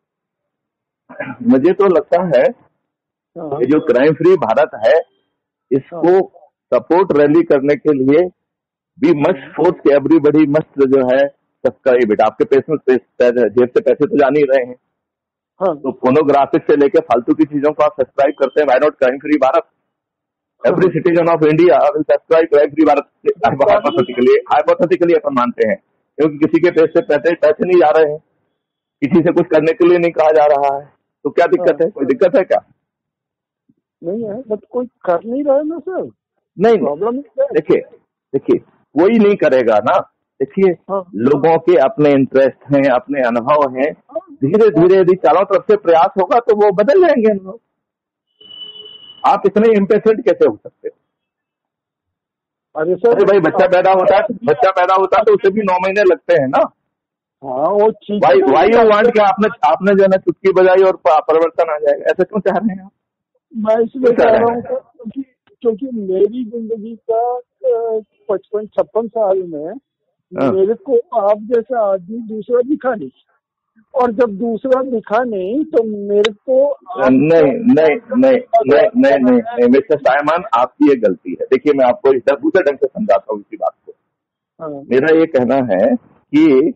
मुझे तो लगता है कि जो क्राइम फ्री भारत है, इसको सपोर्ट रैली करने के लिए भी मस्ट फोर्स के एवरीबॉडी मस्ट जो है सब्सक्राइब इट। आपके पैसे में जेब से पैसे तो जान ही रहे हैं, हाँ, तो फोनोग्राफिक से लेके फालतू की चीजों को आप सब्सक्राइब करते हैं। Why not crime free Bharat? Every citizen of India will subscribe crime free Bharat. Hypothetically hypothetically अपन मानते हैं, क्योंकि किसी के पैसे पैसे पैसे नहीं जा रहे हैं, किसी से कुछ करने के लिए नहीं कहा जा रहा है, तो क्या दिक्कत है? कोई दिक्कत है क्या? नहीं है, बट कोई कर नहीं रहा है ना सर। नहीं, प्रॉब्लम देखिए देखिए कोई नहीं करेगा ना। देखिए हाँ, लोगों के अपने इंटरेस्ट हैं, अपने अनुभव हैं, धीरे धीरे यदि चारों तरफ से प्रयास होगा तो वो बदल जाएंगे अनुभव। आप इतने इम्पेशेंट कैसे हो सकते हो? अरे सर, अरे भाई बच्चा पैदा होता है बच्चा पैदा होता है तो उसे भी नौ महीने लगते हैं ना। हाँ वो चीज वाई वाई यू वांट कि आपने आपने जो है ना चुटकी बजाई और परिवर्तन आ जाएगा, ऐसा क्यों चाह रहे हैं आप? मैं इसलिए कह रहा हूँ क्योंकि क्योंकि मेरी जिंदगी का पचपन छप्पन साल में मेरे को आप जैसा आदमी दूसरा दिखा नहीं, और जब दूसरा दिखा नहीं तो मेरे को नहीं नहीं नहीं नहीं नहीं नहीं नहीं मिस्टर साइमन, आपकी ये गलती है। देखिए मैं आपको इस दूसरे ढंग से समझाता हूँ इसी बात को। हाँ, मेरा ये कहना है कि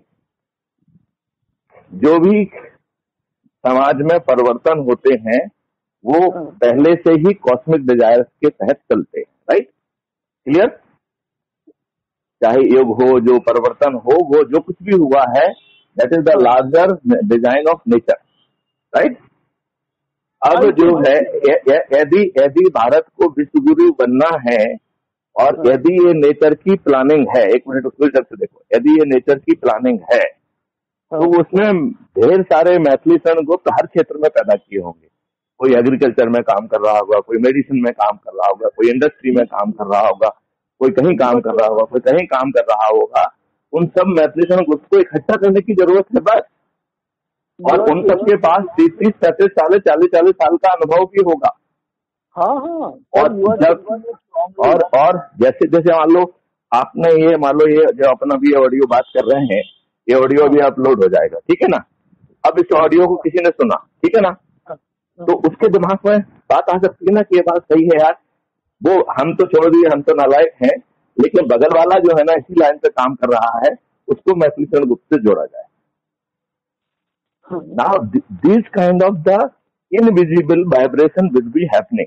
जो भी समाज में परिवर्तन होते हैं वो पहले से ही कॉस्मिक डिजायर के तहत चलते हैं, राइट? क्लियर? चाहे युग हो, जो परिवर्तन हो, वो जो कुछ भी हुआ है that is the larger design of nature, right? अब जो है यदि यदि भारत को विश्व गुरु बनना है और यदि ये नेचर की प्लानिंग है, एक मिनट उसको ढंग से देखो, यदि ये नेचर की प्लानिंग है तो उसमें ढेर सारे मैथिली सन गुप्त हर क्षेत्र में पैदा किए होंगे। कोई एग्रीकल्चर में काम कर रहा होगा, कोई मेडिसिन में काम कर रहा होगा, कोई इंडस्ट्री में काम कर रहा होगा, कोई कहीं काम कर रहा होगा, कोई कहीं काम कर रहा होगा। उन सब मैथिली सन गुप्त को इकट्ठा करने की जरूरत है बस, और उन सबके पास तीस तीस पैंतीस साल चालीस चालीस साल का अनुभव भी होगा। हाँ हाँ, और जब और और जैसे जैसे मान लो आपने ये मान लो ये जो अपना भी ऑडियो बात कर रहे हैं, ये ऑडियो भी अपलोड हो जाएगा, ठीक है ना? अब इस ऑडियो को किसी ने सुना, ठीक है ना, तो उसके दिमाग में बात आ सकती है ना कि ये बात सही है यार, वो हम तो छोड़ दिए, हम तो नालायक हैं, लेकिन बगल वाला जो है ना इसी लाइन पे काम कर रहा है, उसको मैथिली सन गुप्त से जोड़ा जाए। Now this kind of the invisible vibration will be happening.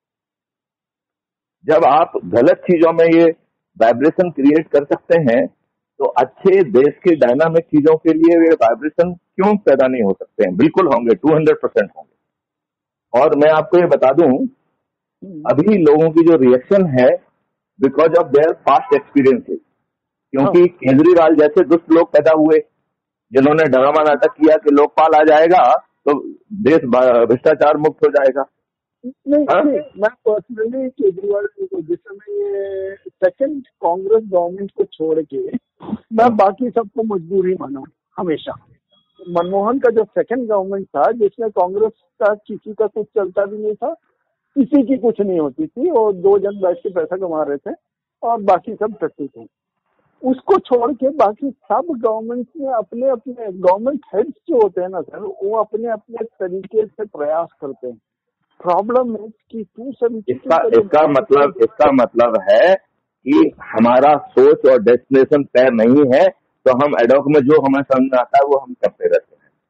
जब आप गलत चीजों में ये वाइब्रेशन क्रिएट कर सकते हैं तो अच्छे देश के डायनामिक चीजों के लिए ये वाइब्रेशन क्यों पैदा नहीं हो सकते हैं? बिल्कुल होंगे, टू हंड्रेड परसेंट होंगे। और मैं आपको ये बता दूं, अभी लोगों की जो रिएक्शन है because of their past experiences, क्योंकि केजरीवाल जैसे दुष्ट लोग पैदा हुए जिन्होंने ड्रामा नाटक किया कि लोकपाल आ जाएगा तो देश भ्रष्टाचार मुक्त हो जाएगा। नहीं, नहीं, मैं पर्सनली केजरीवाल को जिस समय ये सेकंड कांग्रेस गवर्नमेंट को छोड़ के मैं बाकी सबको मजबूर ही माना हमेशा। मनमोहन का जो सेकंड गवर्नमेंट था जिसमें कांग्रेस का किसी का कुछ चलता भी नहीं था, किसी की कुछ नहीं होती थी, और दो जन बैठ के पैसा कमा रहे थे और बाकी सब टट्टू थे, उसको छोड़ के बाकी सब गवर्नमेंट में अपने अपने गवर्नमेंट हेड्स जो होते हैं ना सर, वो अपने अपने तरीके से प्रयास करते हैं। प्रॉब्लम है कि टू सेवेंटी इसका इसका मतलब इसका मतलब है कि हमारा सोच और डेस्टिनेशन तय नहीं है, तो हम एडॉक में जो हमें समझ आता है वो हम करते रहते हैं।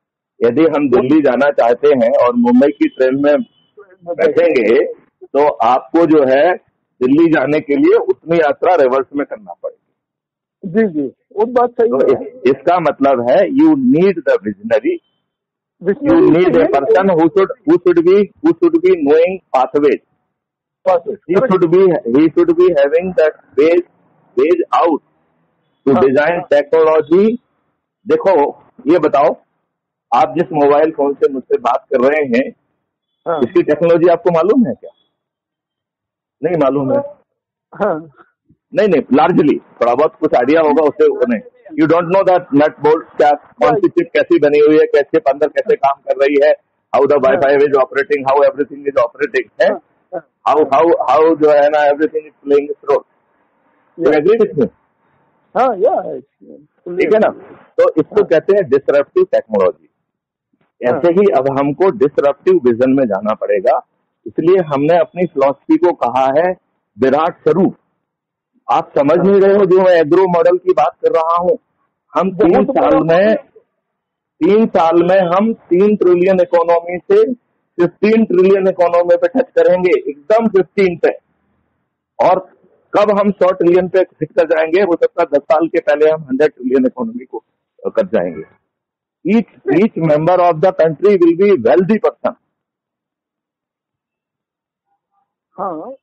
यदि हम दिल्ली जाना चाहते हैं और मुंबई की ट्रेन में बैठेंगे तो आपको जो है दिल्ली जाने के लिए उतनी यात्रा रिवर्स में करना पड़ेगी। जी जी, वो बात सही तो है। इस, इसका मतलब है you need the visionary, you need a person who should who should be who should be knowing pathways, he should be he should be having that ways ways out to design technology। देखो ये बताओ, आप जिस mobile phone से मुझसे बात कर रहे हैं, हाँ। इसकी टेक्नोलॉजी आपको मालूम है क्या? नहीं मालूम है। हाँ। नहीं नहीं, लार्जली थोड़ा बहुत कुछ आइडिया होगा उससे। नहीं, you don't know that nut bolt क्या, कौन सी चिप कैसी बनी हुई है, कैसे अंदर कैसे काम कर रही है, how the WiFi is operating, how everything is operating है, हाउ हाउ हाउ जो है ना everything is playing its role. You agree with me? हाँ या, ठीक है ना। तो इसको कहते हैं डिसरप्टिव टेक्नोलॉजी। ऐसे ही अब हमको डिसरप्टिव विजन में जाना पड़ेगा। इसलिए हमने अपनी फिलॉसफी को कहा है विराट स्वरूप। आप समझ नहीं रहे हो जो मैं एग्रो मॉडल की बात कर रहा हूँ। हम तीन साल में तीन साल में हम तीन ट्रिलियन इकोनॉमी से फिफ्टीन ट्रिलियन इकोनॉमी पे टच करेंगे, एकदम फिफ्टीन पे। और कब हम सौ ट्रिलियन पे फिट कर जाएंगे, हो सकता है दस साल के पहले हम हंड्रेड ट्रिलियन इकोनॉमी को कर जाएंगे। Each each member of the country will be wealthy person. हाँ,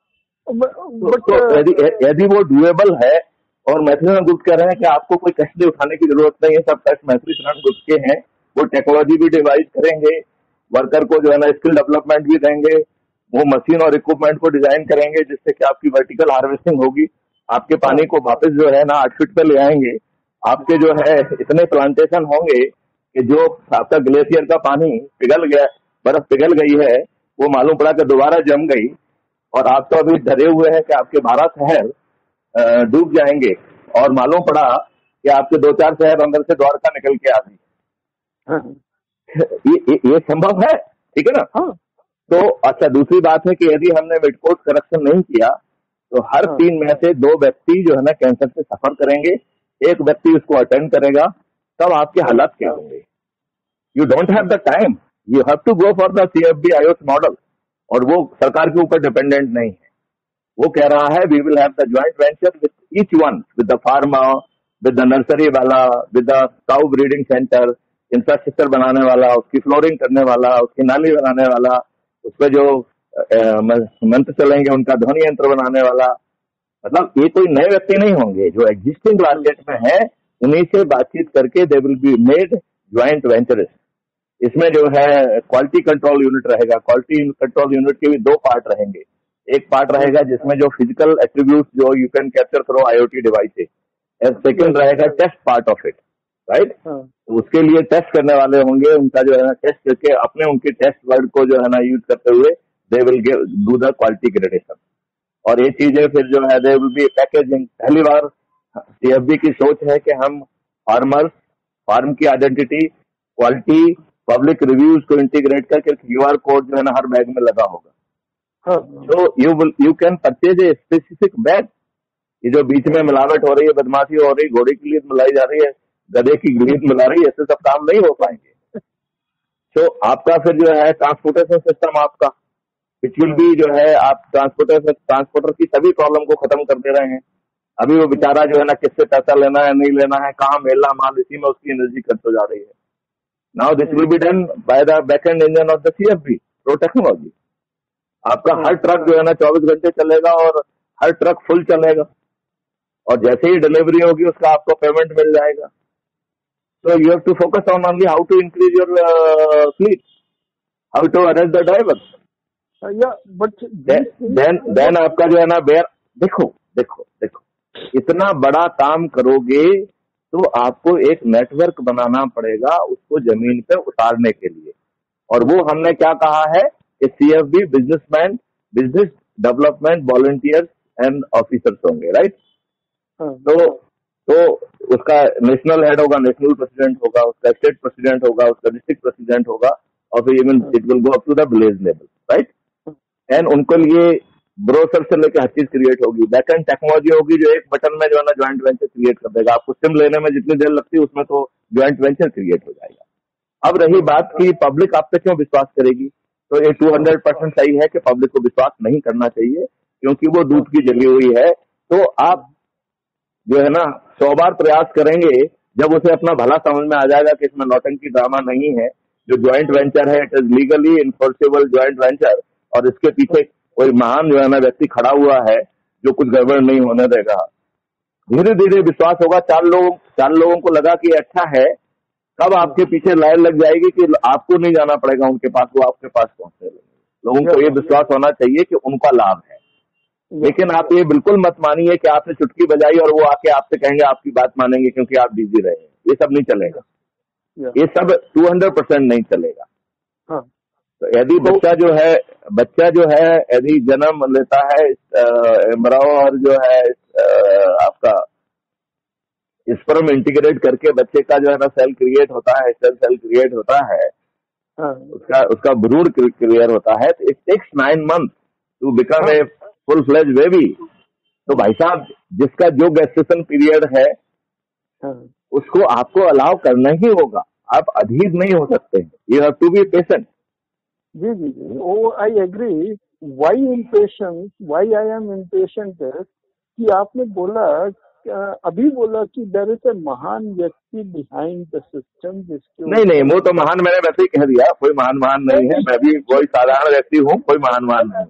तो यदि वो डुएबल है, और मैथ्यूसन गुप्त कह रहे हैं कि आपको कोई कष्ट उठाने की जरूरत नहीं है, सब कष्ट मैथ्यूसन गुप्त के हैं। वो टेक्नोलॉजी भी डिवाइस करेंगे, वर्कर को जो है ना स्किल डेवलपमेंट भी देंगे, वो मशीन और इक्विपमेंट को डिजाइन करेंगे जिससे कि आपकी वर्टिकल हार्वेस्टिंग होगी, आपके पानी को वापस जो है ना आठ फीट पे ले आएंगे। आपके जो है इतने प्लांटेशन होंगे कि जो आपका ग्लेशियर का पानी पिघल गया, बर्फ पिघल गई है, वो मालूम पड़ा कि दोबारा जम गई, और आप तो अभी डरे हुए हैं कि आपके बारह शहर डूब जाएंगे, और मालूम पड़ा कि आपके दो चार शहर अंदर से द्वारका निकल के आ गई। ये, ये, ये संभव है, ठीक है ना। हाँ। तो अच्छा, दूसरी बात है कि यदि हमने मिडकोर्स करेक्शन नहीं किया तो हर हाँ। तीन में से दो व्यक्ति जो है ना कैंसर से सफर करेंगे, एक व्यक्ति उसको अटेंड करेगा, तब आपके हालात क्या होंगे? You don't have the time, you have to go for the CFB IOS model. और वो सरकार के ऊपर डिपेंडेंट नहीं है। वो कह रहा है we will have the joint venture with each one, with the farmer, with the nursery वाला, with the cow breeding centre, infrastructure बनाने वाला, उसकी फ्लोरिंग करने वाला, उसकी नाली बनाने वाला, उसपे जो मंत्र चलेंगे उनका ध्वनि यंत्र बनाने वाला। मतलब ये कोई नए व्यक्ति नहीं होंगे, जो एग्जिस्टिंग मार्केट में है उन्हीं से बातचीत करके they will be made joint ventures. इसमें जो है क्वालिटी कंट्रोल यूनिट रहेगा। क्वालिटी कंट्रोल यूनिट के भी दो पार्ट रहेंगे। एक पार्ट रहेगा जिसमें जो फिजिकल एट्रीब्यूट्स जो यू कैन कैप्चर करो आईओटी डिवाइस से, सेकेंड रहेगा test part of it, right. उसके लिए टेस्ट करने वाले होंगे, उनका जो है ना टेस्ट करके अपने उनके टेस्ट वर्ड को जो है ना यूज करते हुए they will do the quality gradation. और ये चीजें फिर जो है दे विल बी पैकेजिंग। पहली बार सीएफबी की सोच है कि हम फार्मर्स, फार्म की आइडेंटिटी, क्वालिटी, पब्लिक रिव्यूज को इंटीग्रेट करके क्यूआर कोड जो है ना हर बैग में लगा होगा। तो you will you can purchase a specific bag. ये जो बीच में मिलावट हो रही है, बदमाशी हो रही, घोड़े की लीद मिलाई जा रही है, गधे की लीद मिला रही है, ऐसे सब काम नहीं हो पाएंगे। तो आपका फिर जो है ट्रांसपोर्टेशन सिस्टम आपका विच विल बी जो है, आप ट्रांसपोर्टर ट्रांसपोर्टर की सभी प्रॉब्लम को खत्म कर दे रहे हैं। अभी वो बेचारा जो है ना किससे पैसा लेना है नहीं लेना है, कहाँ मेलना माल, इसी में उसकी एनर्जी खर्च हो जा रही है। Now this will be done by the back end engine of the CFB pro technology. आपका हर ट्रक जो है ना चौबीस घंटे चलेगा और हर ट्रक फुल चलेगा, और जैसे ही डिलीवरी होगी उसका आपको पेमेंट मिल जाएगा। So you have to focus on only how to increase your uh, fleet, how to arrest the drivers. Uh, yeah, but then then then आपका जो है ना बेयर, देखो देखो देखो इतना बड़ा काम करोगे तो आपको एक नेटवर्क बनाना पड़ेगा उसको जमीन पे उतारने के लिए। और वो हमने क्या कहा है कि CFB businessman, business development volunteers and officers होंगे, राइट। तो तो उसका नेशनल हेड होगा, नेशनल प्रेसिडेंट होगा, उसका स्टेट प्रेसिडेंट होगा, उसका डिस्ट्रिक्ट प्रेसिडेंट होगा, और फिर even it will go up to the village level, right. And उनको लिए ब्रोशर से लेकर हर चीज क्रिएट होगी। बैकएंड टेक्नोलॉजी होगी जो एक बटन में जो है ना ज्वाइंट वेंचर क्रिएट कर देगा। आपको सिम लेने में जितनी देर लगती है उसमें तो ज्वाइंट वेंचर क्रिएट हो जाएगा। अब रही बात कि पब्लिक आप पे क्यों विश्वास करेगी, तो ये टू हंड्रेड परसेंट सही है कि पब्लिक को विश्वास नहीं करना चाहिए, क्योंकि वो दूध की जली हुई है। तो आप जो है ना सौ बार प्रयास करेंगे, जब उसे अपना भला समझ में आ जाएगा कि इसमें नौटंकी ड्रामा नहीं है, जो ज्वाइंट वेंचर है it is legally enforceable joint venture, और इसके पीछे कोई महान जो है ना व्यक्ति खड़ा हुआ है जो कुछ गड़बड़ नहीं होने देगा, धीरे धीरे विश्वास होगा। चार लोग चार लोगों को लगा कि अच्छा है, तब आपके पीछे लाइन लग जाएगी कि आपको नहीं जाना पड़ेगा उनके पास, वो आपके पास पहुंचने लगेंगे। लोगों को ये विश्वास होना चाहिए कि उनका लाभ है। लेकिन आप ये बिल्कुल मत मानिए कि आपने चुटकी बजाई और वो आके आपसे कहेंगे आपकी बात मानेंगे क्योंकि आप बिजी रहे। ये सब नहीं चलेगा, ये सब टू हंड्रेड परसेंट नहीं चलेगा। हाँ। तो यदि बच्चा जो है बच्चा जो है यदि जन्म लेता है एम्ब्रायो और जो है आपका स्पर्म इंटीग्रेट करके बच्चे का जो है ना सेल क्रिएट होता है, सेल सेल क्रिएट होता है, हाँ। उसका उसका भ्रूण क्लियर होता है, तो it takes nine month to become a full fledge baby. तो भाई साहब जिसका जो गेस्टेशन पीरियड है हाँ। उसको आपको अलाउ करना ही होगा, आप अधीर नहीं हो सकते। You have to be patient. जी जी जी, oh I agree. Why impatience, why I am impatient कि आपने बोला, अभी बोला कि देयर इज ए महान व्यक्ति बिहाइंड द सिस्टम जिसके नहीं नहीं, वो तो महान मैंने वैसे ही कह दिया, कोई महान महान नहीं है, मैं भी कोई साधारण व्यक्ति हूँ, कोई महान महान नहीं।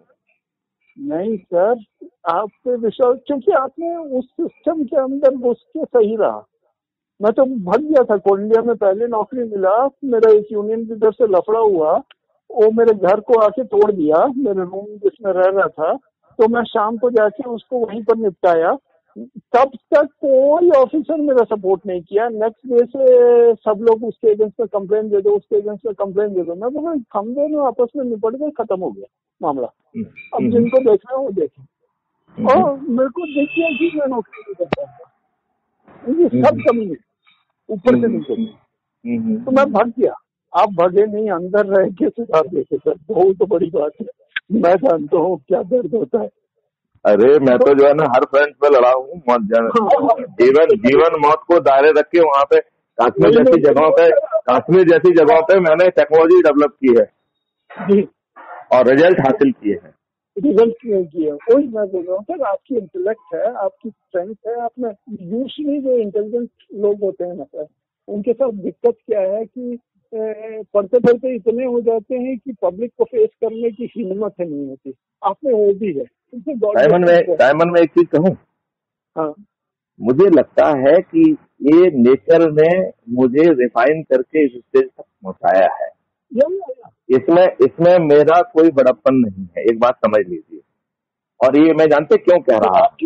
नहीं सर, आप पे विश्वास, क्योंकि आपने उस सिस्टम के अंदर घुस के सही रहा। मैं तो भाग गया था, को इंडिया में पहले नौकरी मिला, मेरा एक यूनियन लीडर से लफड़ा हुआ, वो मेरे घर को आके तोड़ दिया, मेरे रूम जिसमें रह रहा था, तो मैं शाम को जाके उसको वहीं पर निपटाया। तब तक कोई ऑफिसर मेरा सपोर्ट नहीं किया। नेक्स्ट डे से सब लोग उसके अगेंस्ट में कंप्लेन दे दो, उसके अगेंस्ट में कंप्लेन दे दो। मैं बोला हम दोनों आपस में निपट गए, खत्म हो गया मामला। अब जिनको देखना है वो देखें। और मेरे को देखिए कि मैं नौकरी नहीं करता, ये सब कमी है ऊपर से नीचे। तो मैं भाग गया। आप भगे नहीं, अंदर रह के सुधार देखे सर, बहुत तो बड़ी बात है। मैं जानता हूँ क्या दर्द होता है। अरे मैं तो जो है ना हर फ्रंट पे लड़ा हूँ, मौत जीवन जीवन मौत को दायरे रख के वहाँ पे कश्मीर जैसी जगहों पे कश्मीर जैसी जगहों पे मैंने टेक्नोलॉजी डेवलप की है जी, और रिजल्ट हासिल किए हैं। रिजल्ट किए वही मैं बोल रहा हूँ सर, आपकी इंटेलेक्ट है, आपकी स्ट्रेंथ है। आप में यूजली जो इंटेलिजेंट लोग होते हैं ना सर, उनके साथ दिक्कत क्या है कि पढ़ते पढ़ते इतने हो जाते हैं कि पब्लिक को फेस करने की हिम्मत नहीं होती। आप में वो भी है। साइमन में साइमन में एक चीज कहूँ, हाँ, मुझे लगता है कि ये नेचर ने मुझे रिफाइन करके इस स्टेज तक पहुंचाया है। इसमें इसमें मेरा कोई बड़प्पन नहीं है, एक बात समझ लीजिए। और ये मैं जानते क्यों कह रहा हूँ,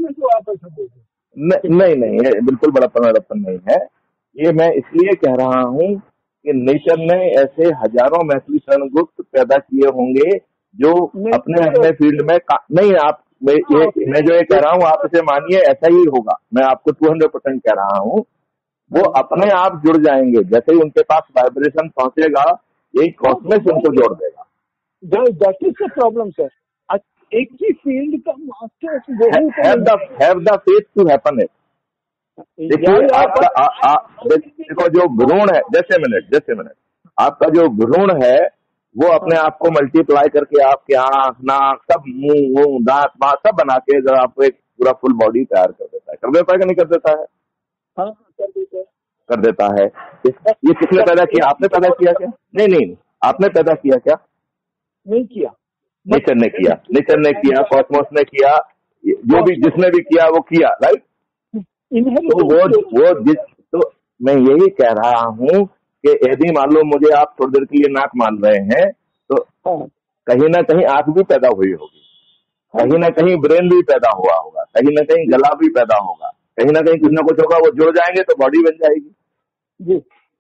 नहीं नहीं ये बिल्कुल बड़प्पन बड़प्पन नहीं है। ये मैं इसलिए कह रहा हूँ कि नेचर ने ऐसे हजारों मैथिली शरणगुप्त पैदा किए होंगे जो अपने अपने फील्ड में नहीं। आप मैं ये मैं जो ये कह रहा हूँ आप इसे मानिए, ऐसा ही होगा। मैं आपको टू हंड्रेड परसेंट कह रहा हूँ, वो अपने आप जुड़ जाएंगे। जैसे ही उनके पास वाइब्रेशन पहुंचेगा, यही कॉस्मिक उनको जोड़ देगा। That is the problem sir. एक ही फील्ड का master have the faith to happen it. देखिए आपका देखो जो भ्रूण है, जैसे मिनट जैसे मिनट आपका जो भ्रूण है वो अपने आप को मल्टीप्लाई करके आपके आंख नाक सब मुंह मुंह दांत बात सब बना के अगर आपको एक पूरा फुल बॉडी तैयार कर देता है। कर देता है कि नहीं कर देता है? हाँ, कर देता है। कर देता है। ये किसने पैदा किया? आपने पैदा किया क्या? नहीं नहीं, आपने पैदा किया क्या? नहीं किया, नेचर ने किया। नेचर ने किया, कॉस्मोस ने किया, जो भी जिसने भी किया वो किया, राइट। तो वो वो जिस तो मैं यही कह रहा हूँ कि यदि मान लो मुझे आप थोड़ी देर के लिए नाक मान रहे हैं, तो कहीं ना कहीं आंख भी पैदा हुई होगी, कहीं ना कहीं ब्रेन भी पैदा हुआ होगा, कहीं ना कहीं गला भी पैदा होगा, कहीं ना कहीं कुछ ना कुछ होगा, वो जुड़ जाएंगे तो बॉडी बन जाएगी। जी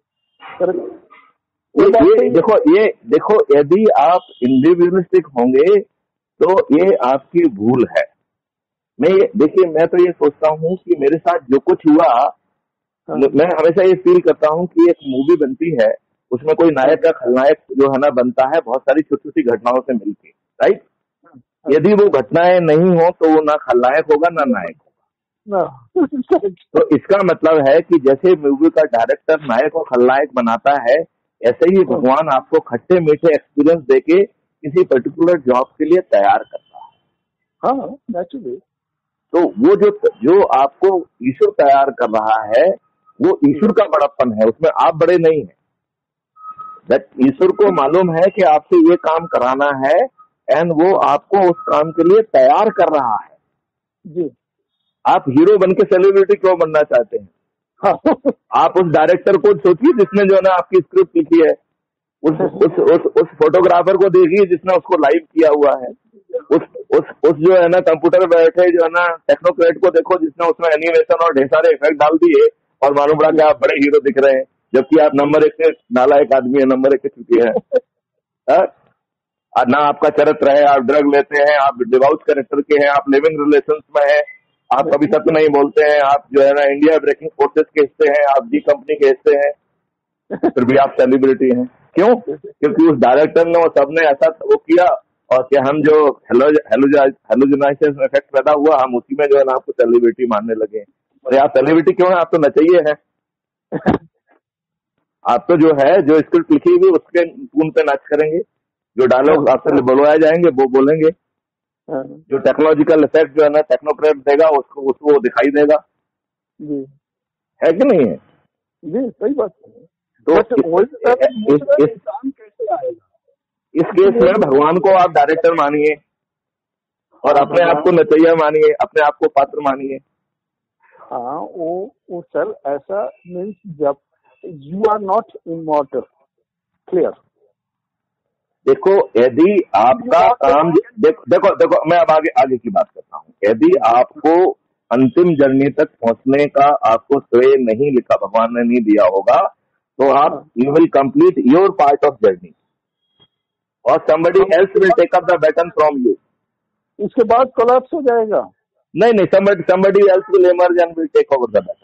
ये देखो ये देखो यदि आप इंडिविजुअलिस्टिक होंगे तो ये आपकी भूल है। मैं देखिए मैं तो ये सोचता हूँ कि मेरे साथ जो कुछ हुआ, मैं हमेशा ये फील करता हूँ कि एक मूवी बनती है, उसमें कोई नायक का खलनायक जो है ना बनता है बहुत सारी छोटी छोटी घटनाओं से मिलकर, राइट। यदि वो घटनाएं नहीं हो तो वो ना खलनायक होगा ना नायक होगा। तो इसका मतलब है कि जैसे मूवी का डायरेक्टर नायक और खलनायक बनाता है, ऐसे ही भगवान आपको खट्टे मीठे एक्सपीरियंस देके किसी पर्टिकुलर जॉब के लिए तैयार करता है। हाँ, नेचुरली। तो वो जो जो आपको ईश्वर तैयार कर रहा है वो ईश्वर का बड़प्पन है, उसमें आप बड़े नहीं हैं। दैट ईश्वर को मालूम है कि आपसे ये काम कराना है एंड वो आपको उस काम के लिए तैयार कर रहा है जी। आप हीरो बन के सेलिब्रिटी क्यों बनना चाहते हैं? हाँ। आप उस डायरेक्टर को सोचिए जिसने जो है ना आपकी स्क्रिप्ट लिखी है, उस उस उस उस फोटोग्राफर को देखिए जिसने उसको लाइव किया हुआ है, उस उस उस जो है ना कंप्यूटर बैठे जो है ना टेक्नोक्रेट को देखो जिसने उसमें एनिमेशन और ढेर सारे इफेक्ट डाल दिए और मालूम पड़ा कि आप बड़े हीरो दिख रहे हैं, जबकि आप नंबर एक से नालायक आदमी है, नंबर एक के चुके हैं। ना आपका चरित्र है, आप ड्रग लेते हैं, आप डिवाउट कैरेक्टर के हैं, आप लिविंग रिलेशंस में हैं, आप कभी सत्य नहीं बोलते हैं, आप जो है ना इंडिया ब्रेकिंग फोर्सेस के हिस्से हैं, आप जी कंपनी के हिस्से हैं, फिर भी आप सेलिब्रिटी हैं। क्यों? क्योंकि उस डायरेक्टर ने वो सबने ऐसा वो किया और कि हम जो हेलोजिनाइजेशन इफेक्ट पैदा हुआ, हम उसी में जो है ना आपको सेलिब्रिटी मानने लगे। अरे आप सेलिब्रिटी क्यों है? आप तो नचइये हैं। आप तो जो है जो स्क्रिप्ट लिखी हुई उसके टून पे नाच करेंगे, जो डायलॉग आपसे बुलवाए जाएंगे वो बोलेंगे, जो टेक्नोलॉजिकल इफेक्ट जो है ना टेक्नोक्रेट देगा उसको उसको दिखाई देगा जी। है कि नहीं है? जी, सही बात है। तो इस, इस, इस, कैसे आएगा? इस केस में भगवान को आप डायरेक्टर मानिए और अपने आप को नचैया मानिए, अपने आप को पात्र मानिए। हाँ, वो वो सर ऐसा मीन्स जब you are not immortal, clear. देखो यदि आपका काम देखो देखो देखो मैं अब आगे आगे की बात करता हूँ। यदि आपको अंतिम जर्नी तक पहुंचने का आपको श्रेय नहीं लिखा, भगवान ने नहीं दिया होगा, तो आप you will complete your part of journey और somebody else will take up the baton from you. उसके बाद कोलैप्स हो जाएगा। नहीं नहीं somebody somebody else will emerge and will take over the baton.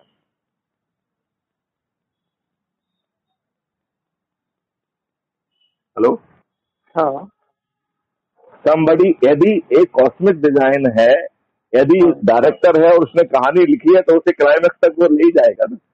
Hello हाँ, somebody यदि एक कॉस्मिक डिजाइन है, यदि डायरेक्टर है और उसने कहानी लिखी है तो उसे क्लाइमेक्स तक वो ले जाएगा ना।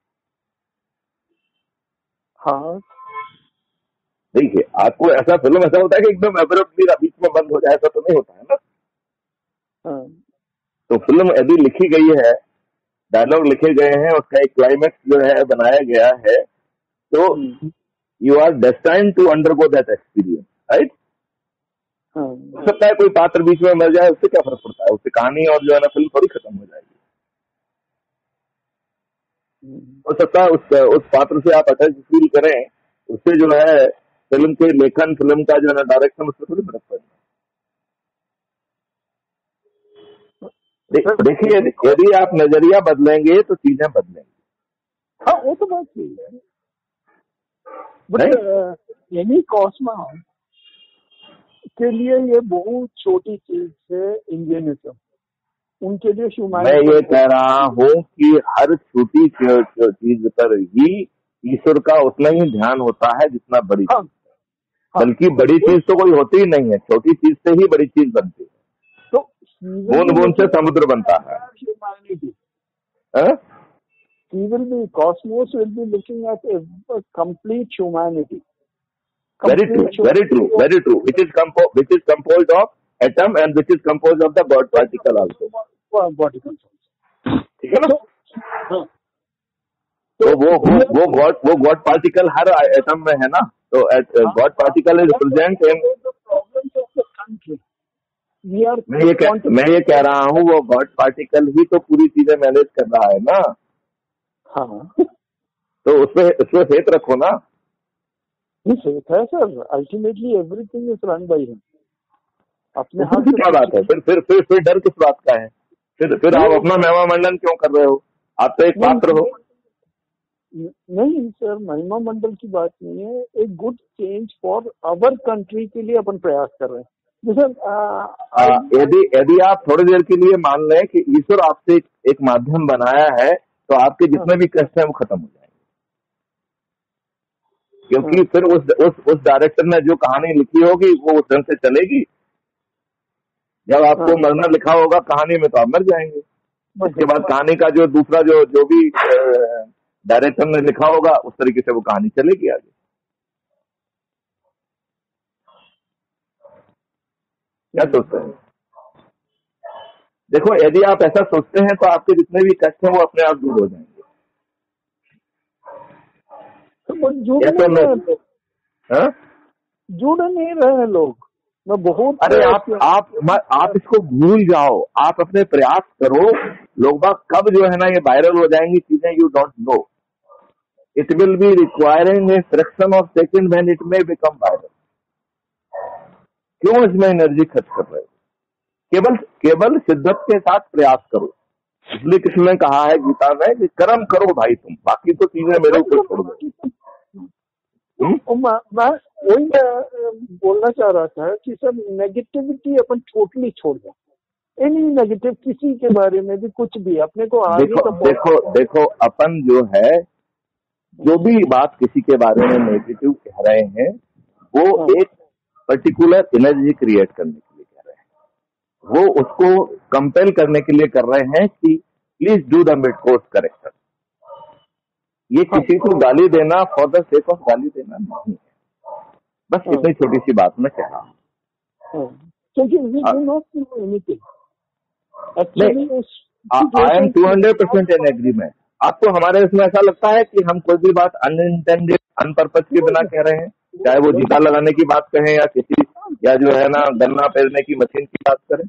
हाँ, देखिए आपको ऐसा फिल्म ऐसा होता है कि एकदम एब्रप्टली बीच में बंद हो जाए, ऐसा तो नहीं होता है ना। हाँ, तो फिल्म यदि लिखी गई है, डायलॉग लिखे गए हैं, उसका एक क्लाइमेक्स जो है बनाया गया है, तो you are destined to undergo that experience, right. हो सकता है कोई पात्र बीच में मर जाए, उससे क्या फर्क पड़ता है, उससे कहानी और जो है ना फिल्म थोड़ी खत्म हो जाएगी। हो सकता है उस उस पात्र से आप अटैच फील करें, उससे जो है फिल्म के लेखन, फिल्म का जो है ना डायरेक्शन, उससे थोड़ी फर्क पड़ेगा। देखिए यदि आप नजरिया बदलेंगे तो चीजें बदलेंगी। हाँ, वो तो बात सही है, बट एनी कॉस्मॉस के लिए ये बहुत छोटी चीज है इंडियनिज्म, उनके लिए ह्यूमैनिटी। मैं ये कह रहा हूँ कि हर छोटी चीज पर ही ईश्वर का उतना ही ध्यान होता है जितना बड़ी हाँ, चीज, बल्कि बड़ी चीज तो कोई होती ही नहीं है, छोटी चीज से ही बड़ी चीज बनती है। तो बूंद बूंद से समुद्र बनता है। Humanity he will be cosmos will be looking at a, a complete humanity. Very true, very true, very true. Which is compo- which is composed of atom and which is composed of the God particle also. Particles. ठीक है ना? तो वो वो वो God वो God particle हर atom में है ना, तो God particle is present in the problems of the country. We are मैं ये कह, मैं ये कह रहा हूँ वो God particle ही तो पूरी चीजें मैनेज कर रहा है ना। हाँ, तो उसमें उसमें फेथ रखो ना। फेथ है sir, ultimately everything is run by him. अपने हाथ से क्या बात है, फिर फिर फिर फिर डर किस बात का है? फिर फिर आप अपना महिमा मंडन क्यों कर रहे हो? आप तो एक पात्र हो। नहीं सर, महिमा मंडल की बात नहीं है, एक good change for our country के लिए अपन प्रयास कर रहे हैं। यदि यदि आप थोड़ी देर के लिए मान लें कि ईश्वर आपसे एक, एक माध्यम बनाया है, तो आपके जितने भी कष्ट हैं वो खत्म हो जाएंगे, क्योंकि फिर उस उस उस डायरेक्टर ने जो कहानी लिखी होगी वो उस ढंग से चलेगी। जब आपको मरना लिखा होगा कहानी में तो आप मर जाएंगे। उसके बाद कहानी का जो दूसरा जो जो भी डायरेक्टर ने लिखा होगा उस तरीके से वो कहानी चलेगी आगे। क्या सोचते हैं? देखो, यदि आप ऐसा सोचते हैं तो आपके जितने भी कष्ट हैं वो अपने आप दूर हो जाएंगे। तो जुड़ नहीं रहे लोग, जुड़ नहीं रहे लोग। मैं बहुत अरे आप आप आप इसको भूल जाओ, आप अपने प्रयास करो। लोग बाग कब जो है ना ये वायरल हो जाएंगी चीजें, you don't know. It will be requiring a fraction of second when it may become viral. क्यों इसमें एनर्जी खर्च कर रहे हो? केवल केवल शिद्दत के साथ प्रयास करो। इसलिए किसी ने कहा है गीता में कि कर्म करो भाई तुम, बाकी तो चीजें मेरे ऊपर छोड़ दो। मैं वही बोलना चाह रहा था कि सब नेगेटिविटी अपन टोटली छोड़ दो। एनी नेगेटिव किसी के बारे में भी कुछ भी अपने को आगे देखो देखो देखो अपन जो है जो भी बात किसी के बारे में नेगेटिव कह रहे हैं वो एक पर्टिकुलर एनर्जी क्रिएट करने के लिए कह रहे हैं। वो उसको कंपेल करने के लिए कर रहे हैं कि please do the mid course correction. ये किसी को गाली देना फॉर द सेक ऑफ गाली देना नहीं है। बस इतनी छोटी सी बात में कह रहा हूँ। I am two hundred percent in agreement. आपको हमारे इसमें ऐसा लगता है कि हम कोई भी बात अनइंटेंडेड अनपर्पज के बिना कह रहे हैं, चाहे वो जीता लगाने की बात कहें या किसी या जो है ना गन्ना पेरने की मशीन की बात करें?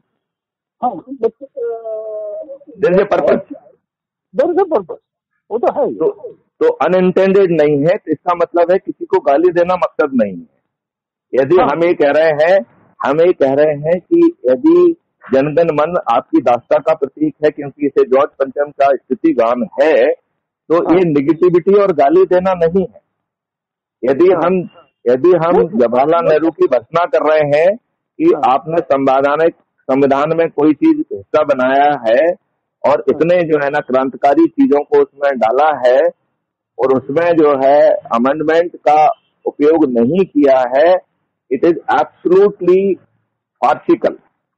There is a purpose, there is a purpose, वो तो है। तो तो अनइंटेंडेड नहीं है तो इसका मतलब है किसी को गाली देना मकसद नहीं है। यदि हम ये कह रहे हैं हम ये कह रहे हैं कि यदि जनगण मन आपकी दास्ता का प्रतीक है क्योंकि इसे जॉर्ज पंचम का स्तुति गान है, तो ये निगेटिविटी और गाली देना नहीं है। यदि हम यदि हम जवाहरलाल नेहरू की भर्त्सना कर रहे हैं कि आपने संवैधानिक संविधान में कोई चीज हिस्सा बनाया है और इतने जो है ना क्रांतिकारी चीजों को उसमें डाला है और उसमें जो है अमेंडमेंट का उपयोग नहीं किया है, इट इज एब्सोल्युटली फार्सिकल।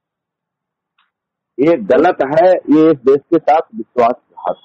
ये गलत है, ये इस देश के साथ विश्वासघात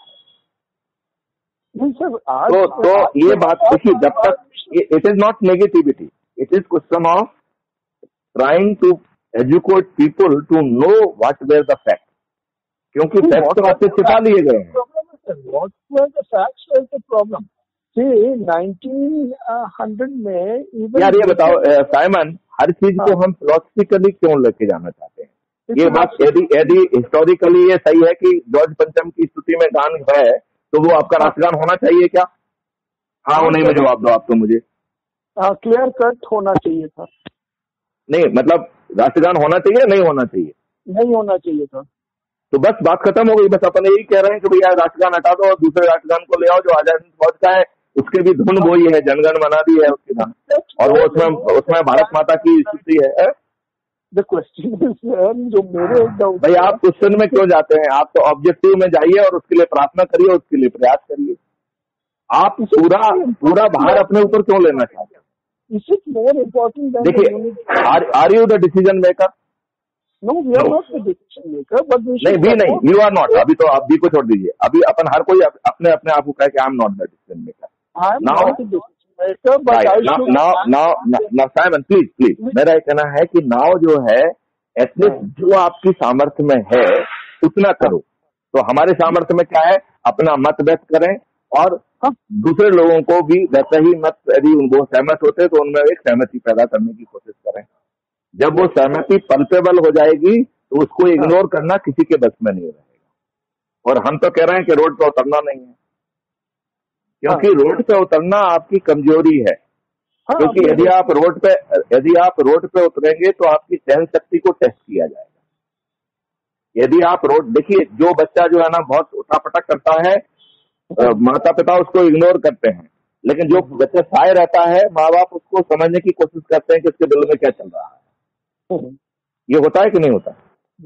है। तो तो ये बात देखिए, जब तक it is not negativity, it is question of trying to educate people to know what were the fact, क्योंकि फैक्ट तो आपसे छिपा लिए गए हैं। What were the facts was the problem? See, nineteen hundred में even यार ये बताओ साइमन, हर चीज को हम फिलोसफिकली क्यों लेके जाना चाहते हैं? ये बात यदि यदि हिस्टोरिकली ये सही है कि जॉर्ज पंचम की स्तुति में गान है तो वो आपका राष्ट्रगान होना चाहिए क्या? हाँ वो नहीं में जवाब दो आप तो मुझे। क्लियर कट होना चाहिए था। नहीं मतलब राष्ट्रगान होना चाहिए नहीं होना चाहिए? नहीं होना चाहिए था। तो बस बात खत्म हो गई। बस अपन यही कह रहे हैं कि भैया राष्ट्रगान हटा दो और दूसरे राष्ट्रगान को ले आओ जो आजाद हिंद फौज का है, उसके भी धुन वही है, जनगण मना दी है उसकी धुन, और वो उसमें उसमें भारत माता की स्तुति है। द क्वेश्चन इज जो मेरे भाई आप क्वेश्चन में क्यों जाते हैं? आप तो ऑब्जेक्टिव में जाइए और उसके लिए प्रार्थना करिए, उसके लिए प्रयास करिए। आप पूरा पूरा भार अपने ऊपर क्यों लेना चाहते हैं? देखिए, are you the decision maker? No, we are not the decision maker, but we should. नहीं भी नहीं, you are not. अभी तो आप भी को छोड़ दीजिए। अभी अपन हर कोई अपने अपने आप को कहे कि I am not the decision maker. I am not the decision maker, but I should. Now, now, now, Simon, please, please. मेरा ये कहना है कि now जो है, एटलीस्ट जो आपकी सामर्थ्य में है उतना करो। तो हमारे सामर्थ्य में क्या है? अपना मत व्यक्त करें और दूसरे लोगों को भी वैसे ही मत, यदि वो सहमत होते तो उनमें एक सहमति पैदा करने की कोशिश करें। जब वो सहमति पल्पेबल हो जाएगी तो उसको इग्नोर करना किसी के बस में नहीं रहेगा। और हम तो कह रहे हैं कि रोड पे उतरना नहीं है, क्योंकि रोड पे उतरना आपकी कमजोरी है। क्योंकि यदि आप रोड पे यदि आप रोड पे उतरेंगे तो आपकी सहन शक्ति को टेस्ट किया जाएगा। यदि आप रोड देखिए, जो बच्चा जो है ना बहुत उठापटक करता है, माता पिता उसको इग्नोर करते हैं, लेकिन जो बच्चा साय रहता है माँ बाप उसको समझने की कोशिश करते हैं कि उसके दिल में क्या चल रहा है। ये होता है कि नहीं होता?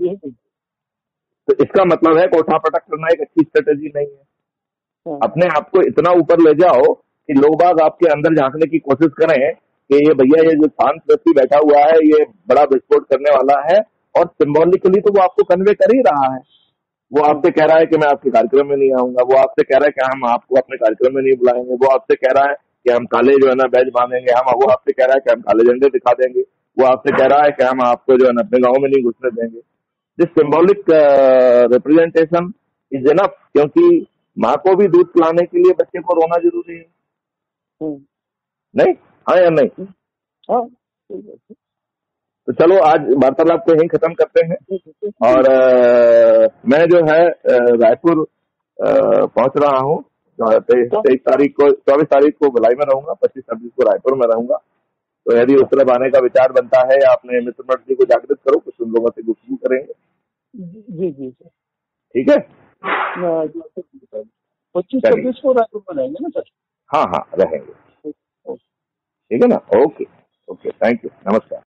तो इसका मतलब है कि उठापटक करना एक अच्छी स्ट्रेटेजी नहीं है। अपने आप को इतना ऊपर ले जाओ कि लोग बाग आपके अंदर झांकने की कोशिश करें कि ये भैया ये जो शांत व्यक्ति बैठा हुआ है ये बड़ा विस्फोट करने वाला है, और सिंबॉलिकली तो वो आपको कन्वे कर ही रहा है। वो आपसे कह रहा है कि मैं आपके कार्यक्रम में नहीं आऊंगा, वो आपसे कह रहा है कि हम आपको अपने कार्यक्रम में नहीं बुलाएंगे, वो आपसे कह रहा है कि हम काले जो है ना बैज बांधेंगे, हम वो आपसे कह रहा है कि हम काले झंडे दिखा देंगे। वो आपसे कह रहा है कि हम आपको जो है अपने गाँव में नहीं घुसने देंगे। This symbolic representation is enough, क्योंकि माँ को भी दूध पिलाने के लिए बच्चे को रोना जरूरी है, नहीं? हाँ या नहीं? हाँ। तो चलो आज वार्तालाप को यहीं खत्म करते हैं, और आ, मैं जो है रायपुर पहुंच रहा हूँ तेईस तारीख को, चौबीस तारीख को भिलाई में रहूंगा, पच्चीस छब्बीस को रायपुर में रहूंगा। तो यदि उस तरफ आने का विचार बनता है, या अपने मित्र मंडली को जागृत करो, कुछ उन लोगों से गुफ्तगू करेंगे। जी जी सर, ठीक है। पच्चीस छब्बीस को रायपुर में रहेंगे ना सर? हाँ हाँ रहेंगे, ठीक है ना। ओके ओके, थैंक यू, नमस्कार।